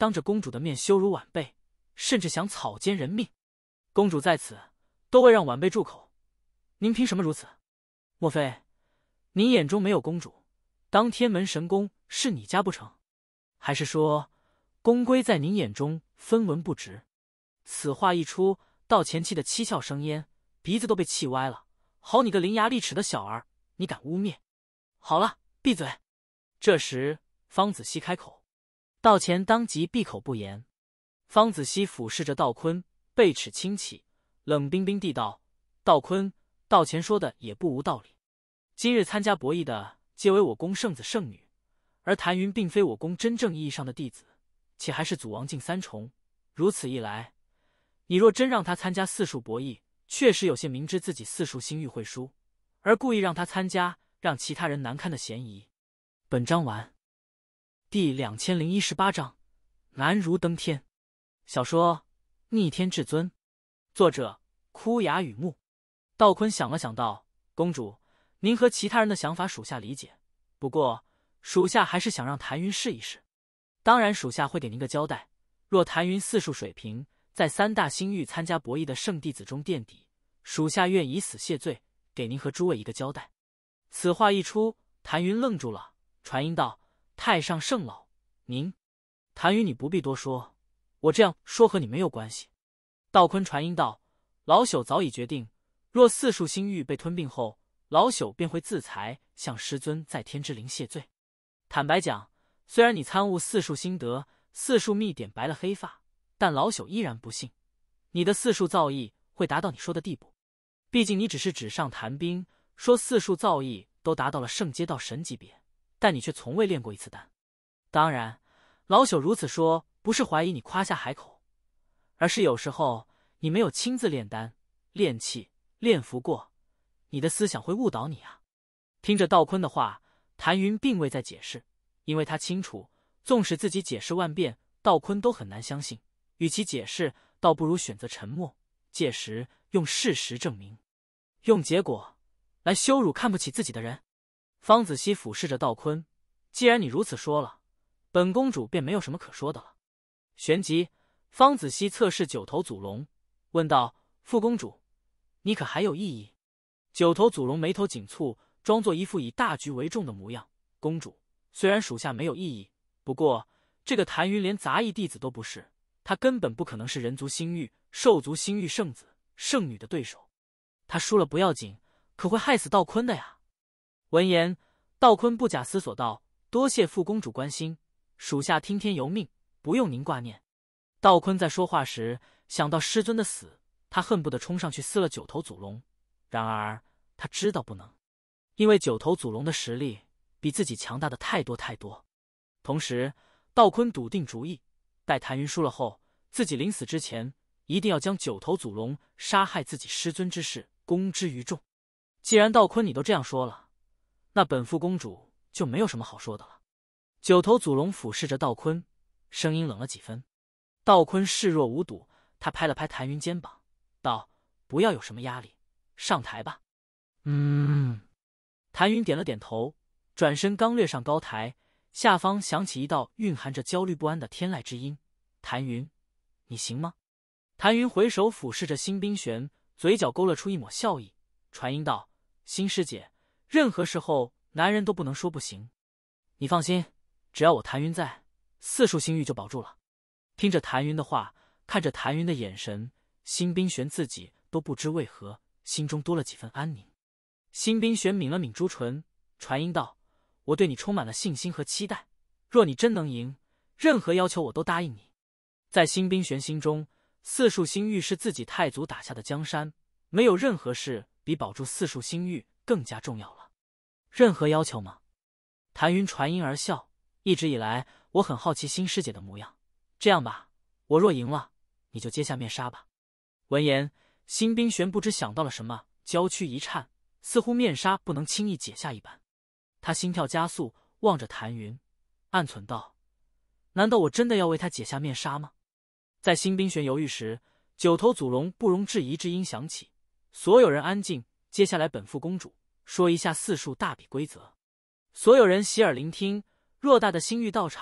当着公主的面羞辱晚辈，甚至想草菅人命。公主在此都未让晚辈住口，您凭什么如此？莫非您眼中没有公主，当天门神宫是你家不成？还是说宫规在您眼中分文不值？此话一出，道前气的七窍生烟，鼻子都被气歪了。好你个伶牙俐齿的小儿，你敢污蔑！好了，闭嘴！这时方子熙开口，道前当即闭口不言。方子熙俯视着道坤，背齿轻启，冷冰冰地道：道坤，道前说的也不无道理。今日参加博弈的皆为我宫圣子圣女，而谭云并非我宫真正意义上的弟子，且还是祖王境三重。如此一来，你若真让他参加四术博弈，确实有些明知自己四术星域会输，而故意让他参加，让其他人难堪的嫌疑。本章完。第两千零一十八章，难如登天。小说《逆天至尊》，作者枯雅雨木。道坤想了想道：公主，您和其他人的想法属下理解，不过属下还是想让谭云试一试。当然属下会给您个交代，若谭云四术水平在三大星域参加博弈的圣弟子中垫底，属下愿以死谢罪，给您和诸位一个交代。此话一出，谭云愣住了，传音道：太上圣老，您……谭云，你不必多说，我这样说和你没有关系。道坤传音道：老朽早已决定，若四术星域被吞并后，老朽便会自裁，向师尊在天之灵谢罪。坦白讲，虽然你参悟四术心得，四术秘典白了黑发，但老朽依然不信你的四术造诣会达到你说的地步。毕竟你只是纸上谈兵，说四术造诣都达到了圣阶到神级别，但你却从未练过一次丹。当然，老朽如此说不是怀疑你夸下海口，而是有时候你没有亲自炼丹、炼气、炼符过，你的思想会误导你啊。听着道坤的话，谭云并未再解释，因为他清楚，纵使自己解释万遍，道坤都很难相信。与其解释，倒不如选择沉默，届时用事实证明，用结果来羞辱看不起自己的人。方子熙俯视着道坤，既然你如此说了，本公主便没有什么可说的了。旋即，方子熙侧视九头祖龙，问道：副公主，你可还有异议？九头祖龙眉头紧蹙，装作一副以大局为重的模样。公主，虽然属下没有异议，不过这个谭云连杂役弟子都不是，他根本不可能是人族星域、兽族星域圣子、圣女的对手。他输了不要紧，可会害死道坤的呀。闻言，道坤不假思索道：多谢副公主关心，属下听天由命，不用您挂念。道坤在说话时想到师尊的死，他恨不得冲上去撕了九头祖龙，然而他知道不能，因为九头祖龙的实力比自己强大的太多太多。同时，道坤笃定主意，待谭云输了后，自己临死之前一定要将九头祖龙杀害自己师尊之事公之于众。既然道坤你都这样说了，那本副公主就没有什么好说的了。九头祖龙俯视着道坤，声音冷了几分。道坤视若无睹，他拍了拍谭云肩膀，道：不要有什么压力，上台吧。嗯。谭云点了点头，转身刚跃上高台，下方响起一道蕴含着焦虑不安的天籁之音：谭云，你行吗？谭云回首俯视着辛冰玄，嘴角勾勒出一抹笑意，传音道：辛师姐，任何时候男人都不能说不行，你放心，只要我谭云在，四术星域就保住了。听着谭云的话，看着谭云的眼神，辛冰玄自己都不知为何心中多了几分安宁。辛冰玄抿了抿朱唇，传音道：我对你充满了信心和期待，若你真能赢，任何要求我都答应你。在辛冰玄心中，四术星域是自己太祖打下的江山，没有任何事比保住四术星域更加重要了。任何要求吗？谭云传音而笑，一直以来我很好奇辛师姐的模样，这样吧，我若赢了，你就揭下面纱吧。闻言，辛冰玄不知想到了什么，娇躯一颤，似乎面纱不能轻易解下一般。他心跳加速，望着谭云，暗忖道：难道我真的要为他解下面纱吗？在辛冰玄犹豫时，九头祖龙不容置疑之音响起，所有人安静，接下来本副公主说一下四术大比规则。所有人洗耳聆听，偌大的星域道场，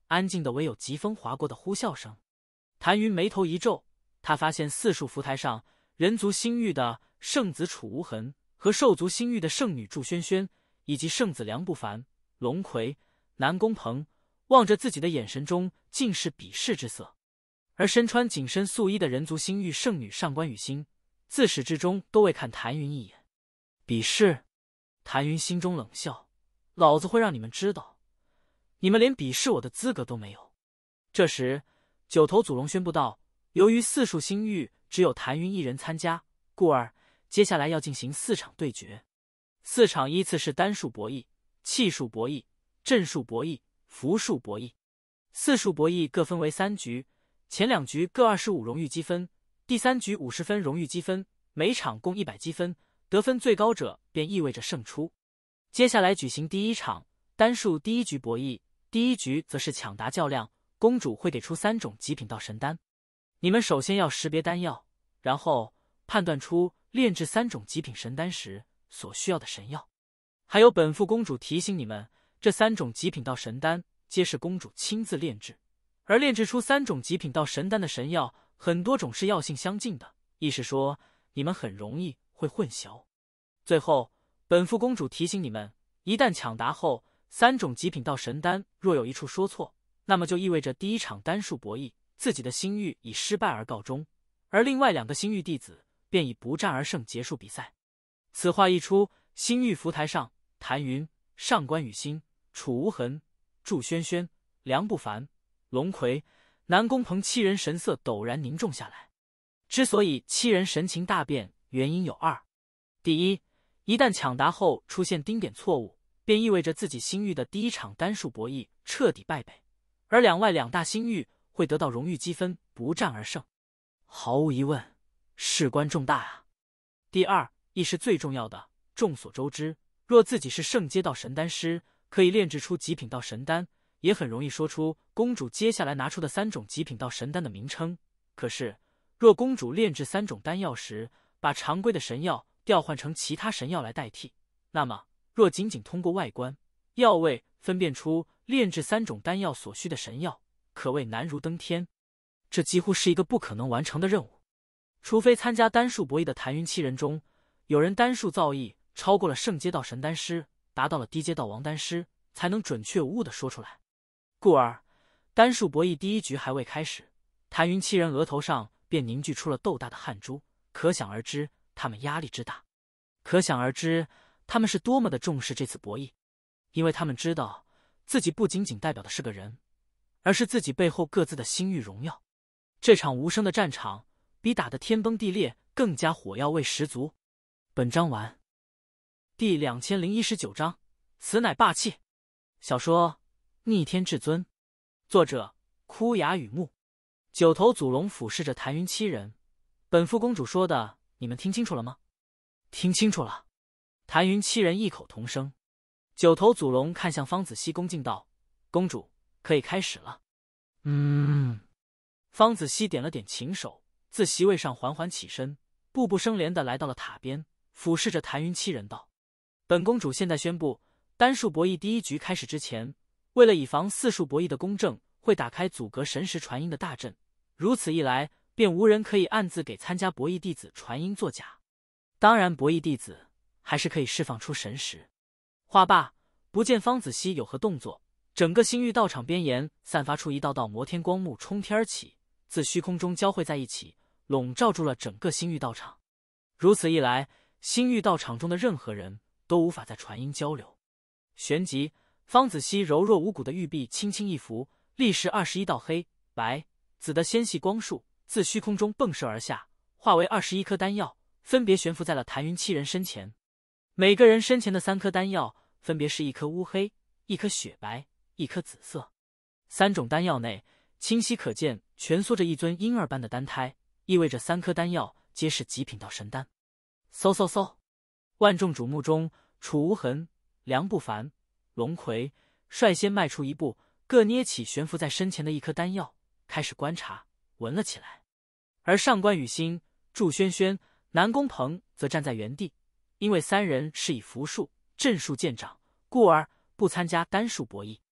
安静的唯有疾风划过的呼啸声。谭云眉头一皱，他发现四树福台上人族星域的圣子楚无痕和兽族星域的圣女祝萱萱，以及圣子梁不凡、龙葵、南宫鹏，望着自己的眼神中尽是鄙视之色。而身穿紧身素衣的人族星域圣女上官雨欣，自始至终都未看谭云一眼。鄙视？谭云心中冷笑，老子会让你们知道，你们连鄙视我的资格都没有。这时九头祖龙宣布道，由于四树星域只有谭云一人参加，故而接下来要进行四场对决。四场依次是单数博弈、气数博弈、阵数博弈、符数博弈。四数博弈各分为三局，前两局各二十五荣誉积分，第三局五十分荣誉积分，每场共一百积分，得分最高者便意味着胜出。接下来举行第一场单数第一局博弈，第一局则是抢答较量，公主会给出三种极品道神丹，你们首先要识别丹药，然后判断出炼制三种极品神丹时所需要的神药。还有本副公主提醒你们，这三种极品道神丹皆是公主亲自炼制，而炼制出三种极品道神丹的神药，很多种是药性相近的，意是说你们很容易会混淆。最后本副公主提醒你们，一旦抢答后三种极品道神丹若有一处说错，那么就意味着第一场单数博弈自己的星域以失败而告终，而另外两个星域弟子便以不战而胜结束比赛。此话一出，星域福台上谭云、上官雨欣、楚无痕、祝萱萱、梁不凡、龙葵、南宫鹏七人神色陡然凝重下来。之所以七人神情大变，原因有二：第一，一旦抢答后出现丁点错误，便意味着自己星域的第一场单数博弈彻底败北，而两外两大星域会得到荣誉积分，不战而胜。毫无疑问，事关重大啊！第二，亦是最重要的，众所周知，若自己是圣阶道神丹师，可以炼制出极品道神丹，也很容易说出公主接下来拿出的三种极品道神丹的名称。可是若公主炼制三种丹药时，把常规的神药调换成其他神药来代替，那么若仅仅通过外观、药味分辨出炼制三种丹药所需的神药，可谓难如登天。这几乎是一个不可能完成的任务，除非参加单数博弈的谭云七人中有人单数造诣超过了圣阶道神丹师，达到了低阶道王丹师，才能准确无误地说出来。故而单数博弈第一局还未开始，谭云七人额头上便凝聚出了豆大的汗珠，可想而知他们压力之大，可想而知他们是多么的重视这次博弈，因为他们知道自己不仅仅代表的是个人，而是自己背后各自的星域荣耀。这场无声的战场比打得天崩地裂更加火药味十足。本章完。第两千零一十九章，此乃霸气。小说《逆天至尊》，作者枯牙雨木。九头祖龙俯视着谭云七人，本副公主说的，你们听清楚了吗？听清楚了。谭云七人异口同声。九头祖龙看向方子熙，恭敬道：“公主，可以开始了。”嗯。方子熙点了点琴手，自席位上缓缓起身，步步生莲地来到了塔边，俯视着谭云七人道：“本公主现在宣布，单数博弈第一局开始之前，为了以防四数博弈的公正，会打开阻隔神识传音的大阵，如此一来，便无人可以暗自给参加博弈弟子传音作假。当然，博弈弟子还是可以释放出神识。”话罢，不见方子熙有何动作，整个星域道场边沿散发出一道道摩天光幕冲天而起，自虚空中交汇在一起，笼罩住了整个星域道场。如此一来，星域道场中的任何人都无法再传音交流。旋即，方子熙柔弱无骨的玉臂轻轻一拂，立时二十一道黑、白、紫的纤细光束自虚空中迸射而下，化为二十一颗丹药，分别悬浮在了谭云七人身前。每个人身前的三颗丹药，分别是一颗乌黑、一颗雪白、一颗紫色。三种丹药内清晰可见蜷缩着一尊婴儿般的丹胎，意味着三颗丹药皆是极品道神丹。嗖嗖嗖！万众瞩目中，楚无痕、梁不凡、龙葵率先迈出一步，各捏起悬浮在身前的一颗丹药，开始观察闻了起来。而上官雨欣、祝萱萱、南宫鹏则站在原地，因为三人是以符术、阵术见长，故而不参加单数博弈。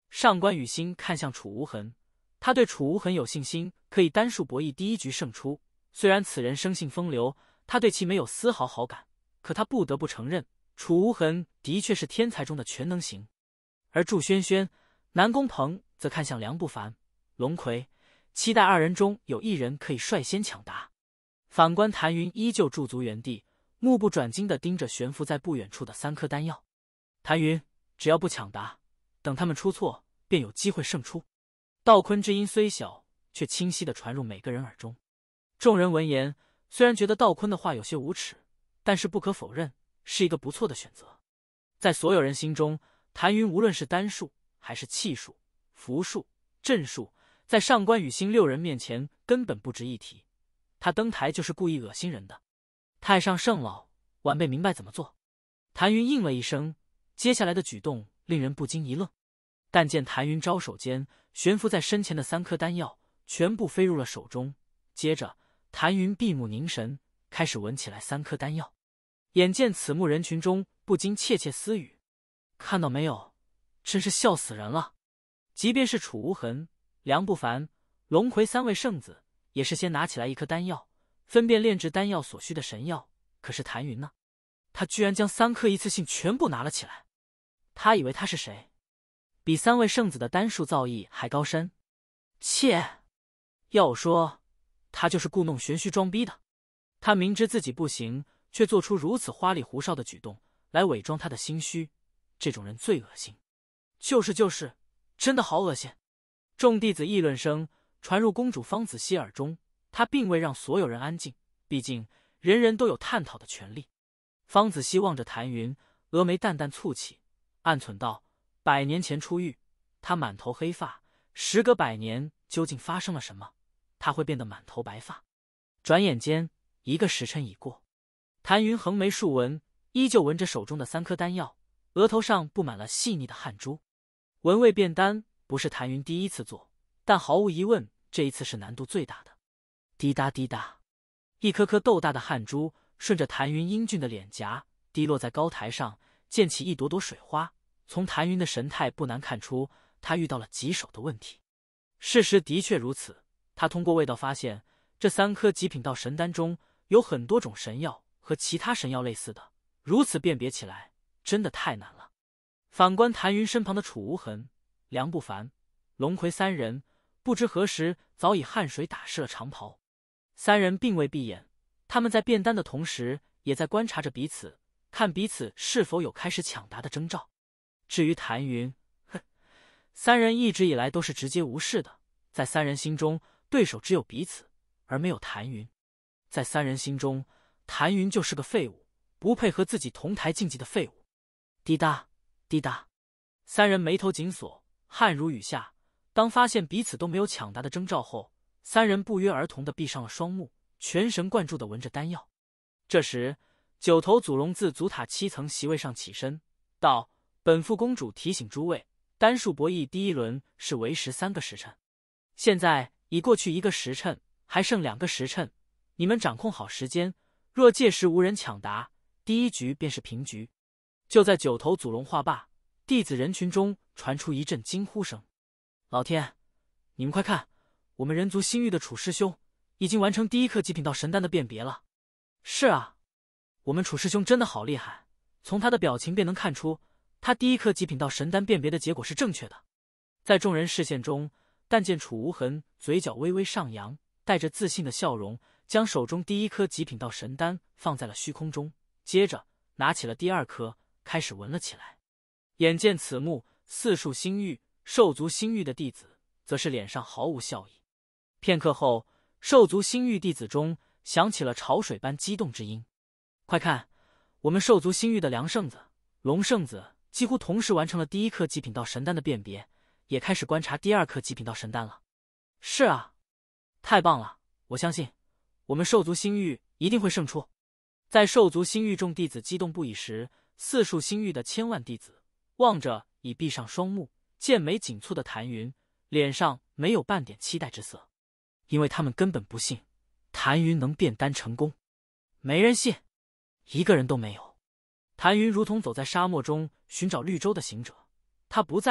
上官雨欣看向楚无痕，他对楚无痕有信心，可以单数博弈第一局胜出。虽然此人生性风流，他对其没有丝毫好感，可他不得不承认，楚无痕的确是天才中的全能型。而祝轩轩、南宫鹏则看向梁不凡、龙葵，期待二人中有一人可以率先抢答。反观谭云依旧驻足原地，目不转睛地盯着悬浮在不远处的三颗丹药。谭云，只要不抢答，等他们出错，便有机会胜出。道坤之音虽小，却清晰地传入每个人耳中。众人闻言，虽然觉得道坤的话有些无耻，但是不可否认，是一个不错的选择。在所有人心中，谭云无论是单数还是气数、符数、阵数，在上官雨欣六人面前根本不值一提。他登台就是故意恶心人的。太上圣老，晚辈明白怎么做。谭云应了一声，接下来的举动令人不禁一愣。但见谭云招手间，悬浮在身前的三颗丹药全部飞入了手中，接着谭云闭目凝神，开始闻起来三颗丹药。眼见此幕，人群中不禁窃窃私语：看到没有，真是笑死人了。即便是楚无痕、梁不凡、龙葵三位圣子，也是先拿起来一颗丹药，分辨炼制丹药所需的神药。可是谭云呢？他居然将三颗一次性全部拿了起来。他以为他是谁？比三位圣子的丹术造诣还高深？切！要我说，他就是故弄玄虚装逼的。他明知自己不行，却做出如此花里胡哨的举动来伪装他的心虚，这种人最恶心。就是就是，真的好恶心。众弟子议论声传入公主方子熙耳中，她并未让所有人安静，毕竟人人都有探讨的权利。方子熙望着谭云，峨眉淡淡蹙起，暗忖道：百年前出狱，他满头黑发，时隔百年，究竟发生了什么？他会变得满头白发。转眼间，一个时辰已过。谭云横眉竖纹，依旧闻着手中的三颗丹药，额头上布满了细腻的汗珠。闻味变丹不是谭云第一次做，但毫无疑问，这一次是难度最大的。滴答滴答，一颗颗豆大的汗珠顺着谭云英俊的脸颊滴落在高台上，溅起一朵朵水花。从谭云的神态不难看出，他遇到了棘手的问题。事实的确如此，他通过味道发现，这三颗极品道神丹中有很多种神药和其他神药类似的，如此辨别起来真的太难了。反观谭云身旁的楚无痕、梁不凡、龙葵三人，不知何时早已汗水打湿了长袍。三人并未闭眼，他们在辨丹的同时，也在观察着彼此，看彼此是否有开始抢答的征兆。至于谭云，哼，三人一直以来都是直接无视的，在三人心中，对手只有彼此，而没有谭云。在三人心中，谭云就是个废物，不配和自己同台竞技的废物。滴答滴答，三人眉头紧锁，汗如雨下。当发现彼此都没有抢答的征兆后，三人不约而同地闭上了双目，全神贯注地闻着丹药。这时，九头祖龙自祖塔七层席位上起身，道：本副公主提醒诸位，单数博弈第一轮是为时三个时辰，现在已过去一个时辰，还剩两个时辰，你们掌控好时间，若届时无人抢答，第一局便是平局。就在九头祖龙话罢，弟子人群中传出一阵惊呼声：老天，你们快看，我们人族星域的楚师兄已经完成第一颗极品道神丹的辨别了。是啊，我们楚师兄真的好厉害，从他的表情便能看出，他第一颗极品道神丹辨别的结果是正确的。在众人视线中，但见楚无痕嘴角微微上扬，带着自信的笑容，将手中第一颗极品道神丹放在了虚空中，接着拿起了第二颗，开始闻了起来。眼见此幕，四树星域、兽族星域的弟子则是脸上毫无笑意。片刻后，兽族星域弟子中响起了潮水般激动之音：快看，我们兽族星域的梁圣子、龙圣子几乎同时完成了第一颗极品道神丹的辨别，也开始观察第二颗极品道神丹了。是啊，太棒了，我相信我们兽族星域一定会胜出。在兽族星域众弟子激动不已时，四树星域的千万弟子望着已闭上双目、剑眉紧蹙的谭云，脸上没有半点期待之色，因为他们根本不信谭云能辨丹成功。没人信，一个人都没有。谭云如同走在沙漠中寻找绿洲的行者，他不在乎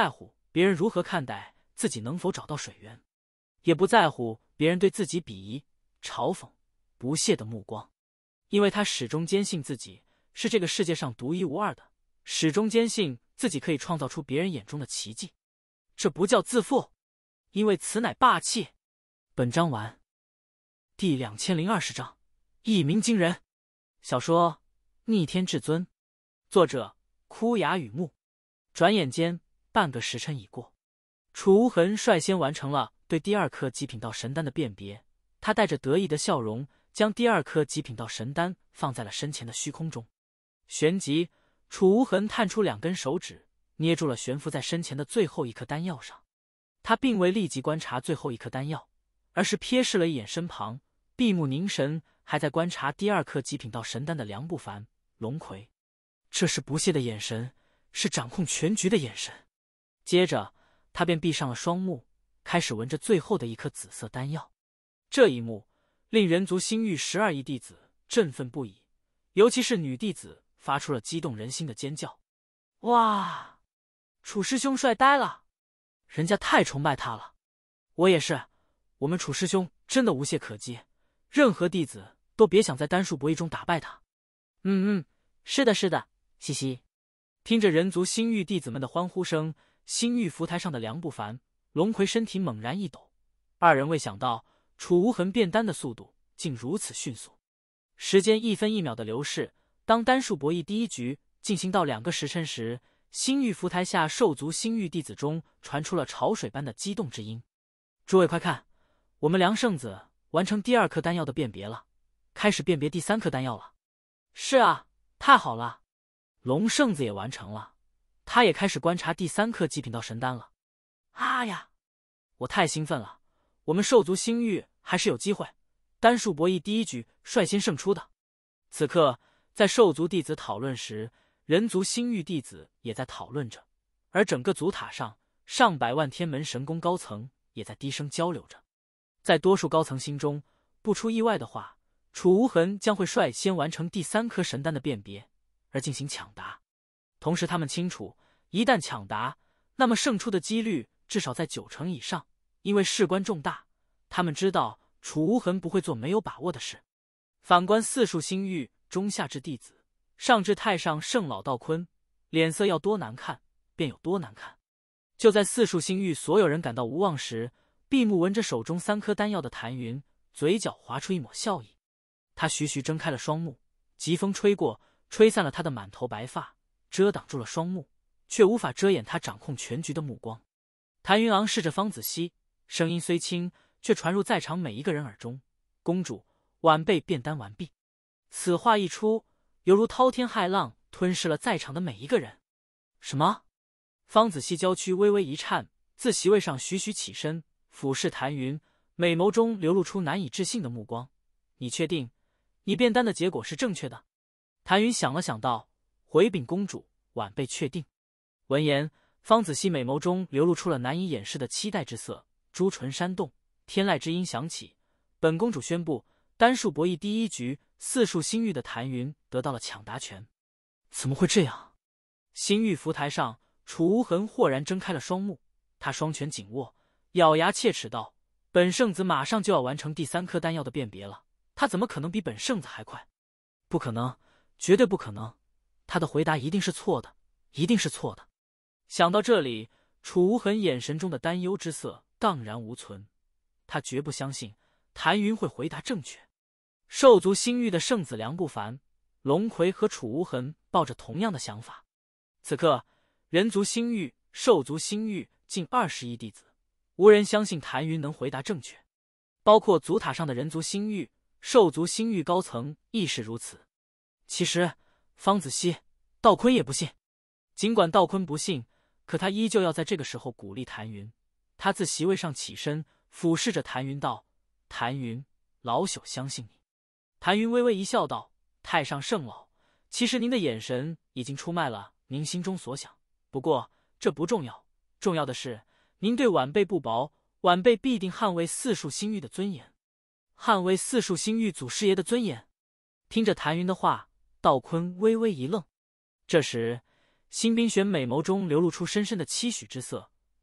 别人如何看待自己，能否找到水源，也不在乎别人对自己鄙夷、嘲讽、不屑的目光，因为他始终坚信自己是这个世界上独一无二的，始终坚信自己可以创造出别人眼中的奇迹。这不叫自负，因为此乃霸气。本章完。第两千零二十章，一鸣惊人。小说《逆天至尊》，作者枯雅雨木。转眼间，半个时辰已过，楚无痕率先完成了对第二颗极品道神丹的辨别。他带着得意的笑容，将第二颗极品道神丹放在了身前的虚空中。旋即，楚无痕探出两根手指，捏住了悬浮在身前的最后一颗丹药上。他并未立即观察最后一颗丹药，而是瞥视了一眼身旁闭目凝神还在观察第二颗极品道神丹的梁不凡、龙葵。这是不屑的眼神，是掌控全局的眼神。接着他便闭上了双目，开始闻着最后的一颗紫色丹药。这一幕令人族星域十二亿弟子振奋不已，尤其是女弟子发出了激动人心的尖叫。哇，楚师兄帅呆了，人家太崇拜他了。我也是，我们楚师兄真的无懈可击，任何弟子都别想在单数博弈中打败他。嗯嗯，是的是的，嘻嘻。听着人族星域弟子们的欢呼声，星域浮台上的梁不凡、龙葵身体猛然一抖，二人未想到楚无痕变丹的速度竟如此迅速。时间一分一秒的流逝，当单数博弈第一局进行到两个时辰时，星域浮台下兽族星域弟子中传出了潮水般的激动之音。诸位快看，我们梁圣子完成第二颗丹药的辨别了，开始辨别第三颗丹药了。是啊，太好了。龙圣子也完成了，他也开始观察第三颗极品道神丹了。啊呀，我太兴奋了，我们兽族星域还是有机会，单数博弈第一局率先胜出的。此刻在兽族弟子讨论时，人族星域弟子也在讨论着，而整个祖塔上上百万天门神宫高层也在低声交流着。在多数高层心中，不出意外的话，楚无痕将会率先完成第三颗神丹的辨别而进行抢答。同时他们清楚，一旦抢答，那么胜出的几率至少在九成以上，因为事关重大，他们知道楚无痕不会做没有把握的事。反观四数星域中下至弟子，上至太上圣老道坤，脸色要多难看便有多难看。就在四数星域所有人感到无望时，闭目闻着手中三颗丹药的谭云嘴角划出一抹笑意。他徐徐睁开了双目，疾风吹过，吹散了他的满头白发，遮挡住了双目，却无法遮掩他掌控全局的目光。谭云昂视着方子熙，声音虽轻，却传入在场每一个人耳中：公主，晚辈变丹完毕。此话一出，犹如滔天骇浪吞噬了在场的每一个人。什么？方子熙娇躯微微一颤，自席位上徐徐起身，俯视谭云，美眸中流露出难以置信的目光。你确定你变丹的结果是正确的？谭云想了想道：回禀公主，晚辈确定。闻言，方子熙美眸中流露出了难以掩饰的期待之色，朱唇煽动，天籁之音响起。本公主宣布，单数博弈第一局，四数星域的谭云得到了抢答权。怎么会这样？星域浮台上，楚无痕豁然睁开了双目，他双拳紧握，咬牙切齿道：本圣子马上就要完成第三颗丹药的辨别了，他怎么可能比本圣子还快？不可能，绝对不可能！他的回答一定是错的，一定是错的。想到这里，楚无痕眼神中的担忧之色荡然无存。他绝不相信谭云会回答正确。兽族星域的圣子梁不凡、龙葵和楚无痕抱着同样的想法。此刻，人族星域、兽族星域近二十亿弟子，无人相信谭云能回答正确，包括祖塔上的人族星域、兽族星域高层亦是如此。其实，方子熙、道坤也不信。尽管道坤不信，可他依旧要在这个时候鼓励谭云。他自席位上起身，俯视着谭云道：谭云，老朽相信你。谭云微微一笑道：太上圣老，其实您的眼神已经出卖了您心中所想，不过这不重要，重要的是您对晚辈不薄，晚辈必定捍卫四数星域的尊严，捍卫四数星域祖师爷的尊严。听着谭云的话，道坤微微一愣。这时，辛冰玄美眸中流露出深深的期许之色，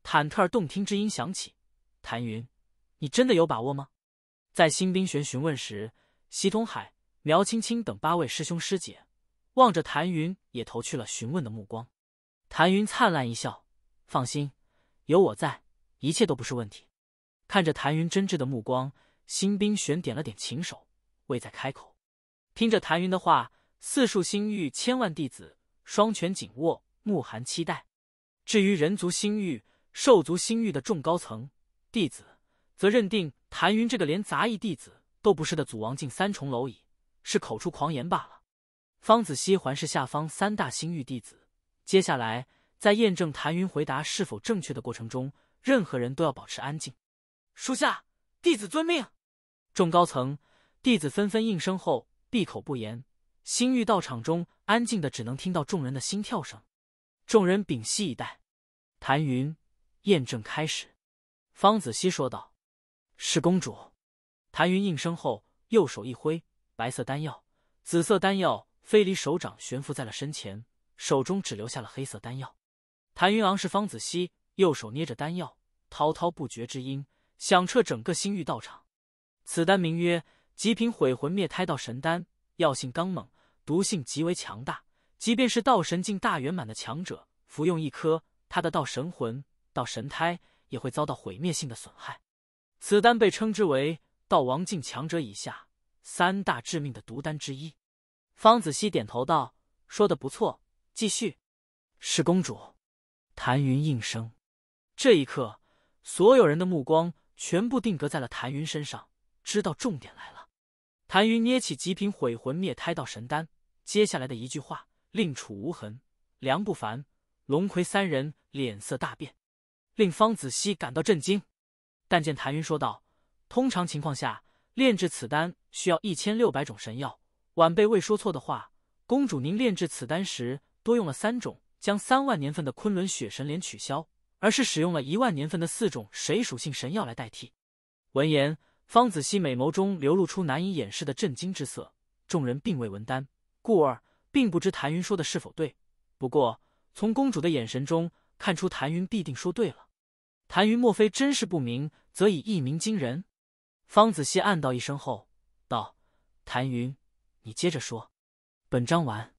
忐忑而动听之音响起：“谭云，你真的有把握吗？”在新冰玄询问时，席同海、苗青青等八位师兄师姐望着谭云，也投去了询问的目光。谭云灿烂一笑：“放心，有我在，一切都不是问题。”看着谭云真挚的目光，新冰玄点了点琴手，未再开口。听着谭云的话，四树星域千万弟子双拳紧握，目含期待。至于人族星域、兽族星域的众高层弟子，则认定谭云这个连杂役弟子都不是的祖王境三重蝼蚁，是口出狂言罢了。方子熙环视下方三大星域弟子，接下来在验证谭云回答是否正确的过程中，任何人都要保持安静。属下弟子遵命。众高层弟子纷纷应声后闭口不言，星域道场中安静的只能听到众人的心跳声。众人屏息以待。谭云，验证开始。方子熙说道：“是公主。”谭云应声后，右手一挥，白色丹药、紫色丹药飞离手掌，悬浮在了身前，手中只留下了黑色丹药。谭云昂视方子熙，右手捏着丹药，滔滔不绝之音响彻整个星域道场。此丹名曰极品毁魂灭胎道神丹，药性刚猛，毒性极为强大，即便是道神境大圆满的强者服用一颗，他的道神魂、道神胎也会遭到毁灭性的损害。此丹被称之为道王境强者以下三大致命的毒丹之一。方子熙点头道：“说得不错，继续。”是公主。谭云应声。这一刻，所有人的目光全部定格在了谭云身上，知道重点来了。谭云捏起极品毁魂灭胎道神丹，接下来的一句话令处无痕、梁不凡、龙葵三人脸色大变，令方子熙感到震惊。但见谭云说道：“通常情况下，炼制此丹需要一千六百种神药。晚辈未说错的话，公主您炼制此丹时多用了三种，将三万年份的昆仑血神莲取消，而是使用了一万年份的四种水属性神药来代替。”闻言，方子熙美眸中流露出难以掩饰的震惊之色。众人并未闻丹，故而并不知谭云说的是否对。不过从公主的眼神中看出，谭云必定说对了。谭云莫非真是不明，则以一鸣惊人？方子熙暗道一声后道：“谭云，你接着说。”本章完。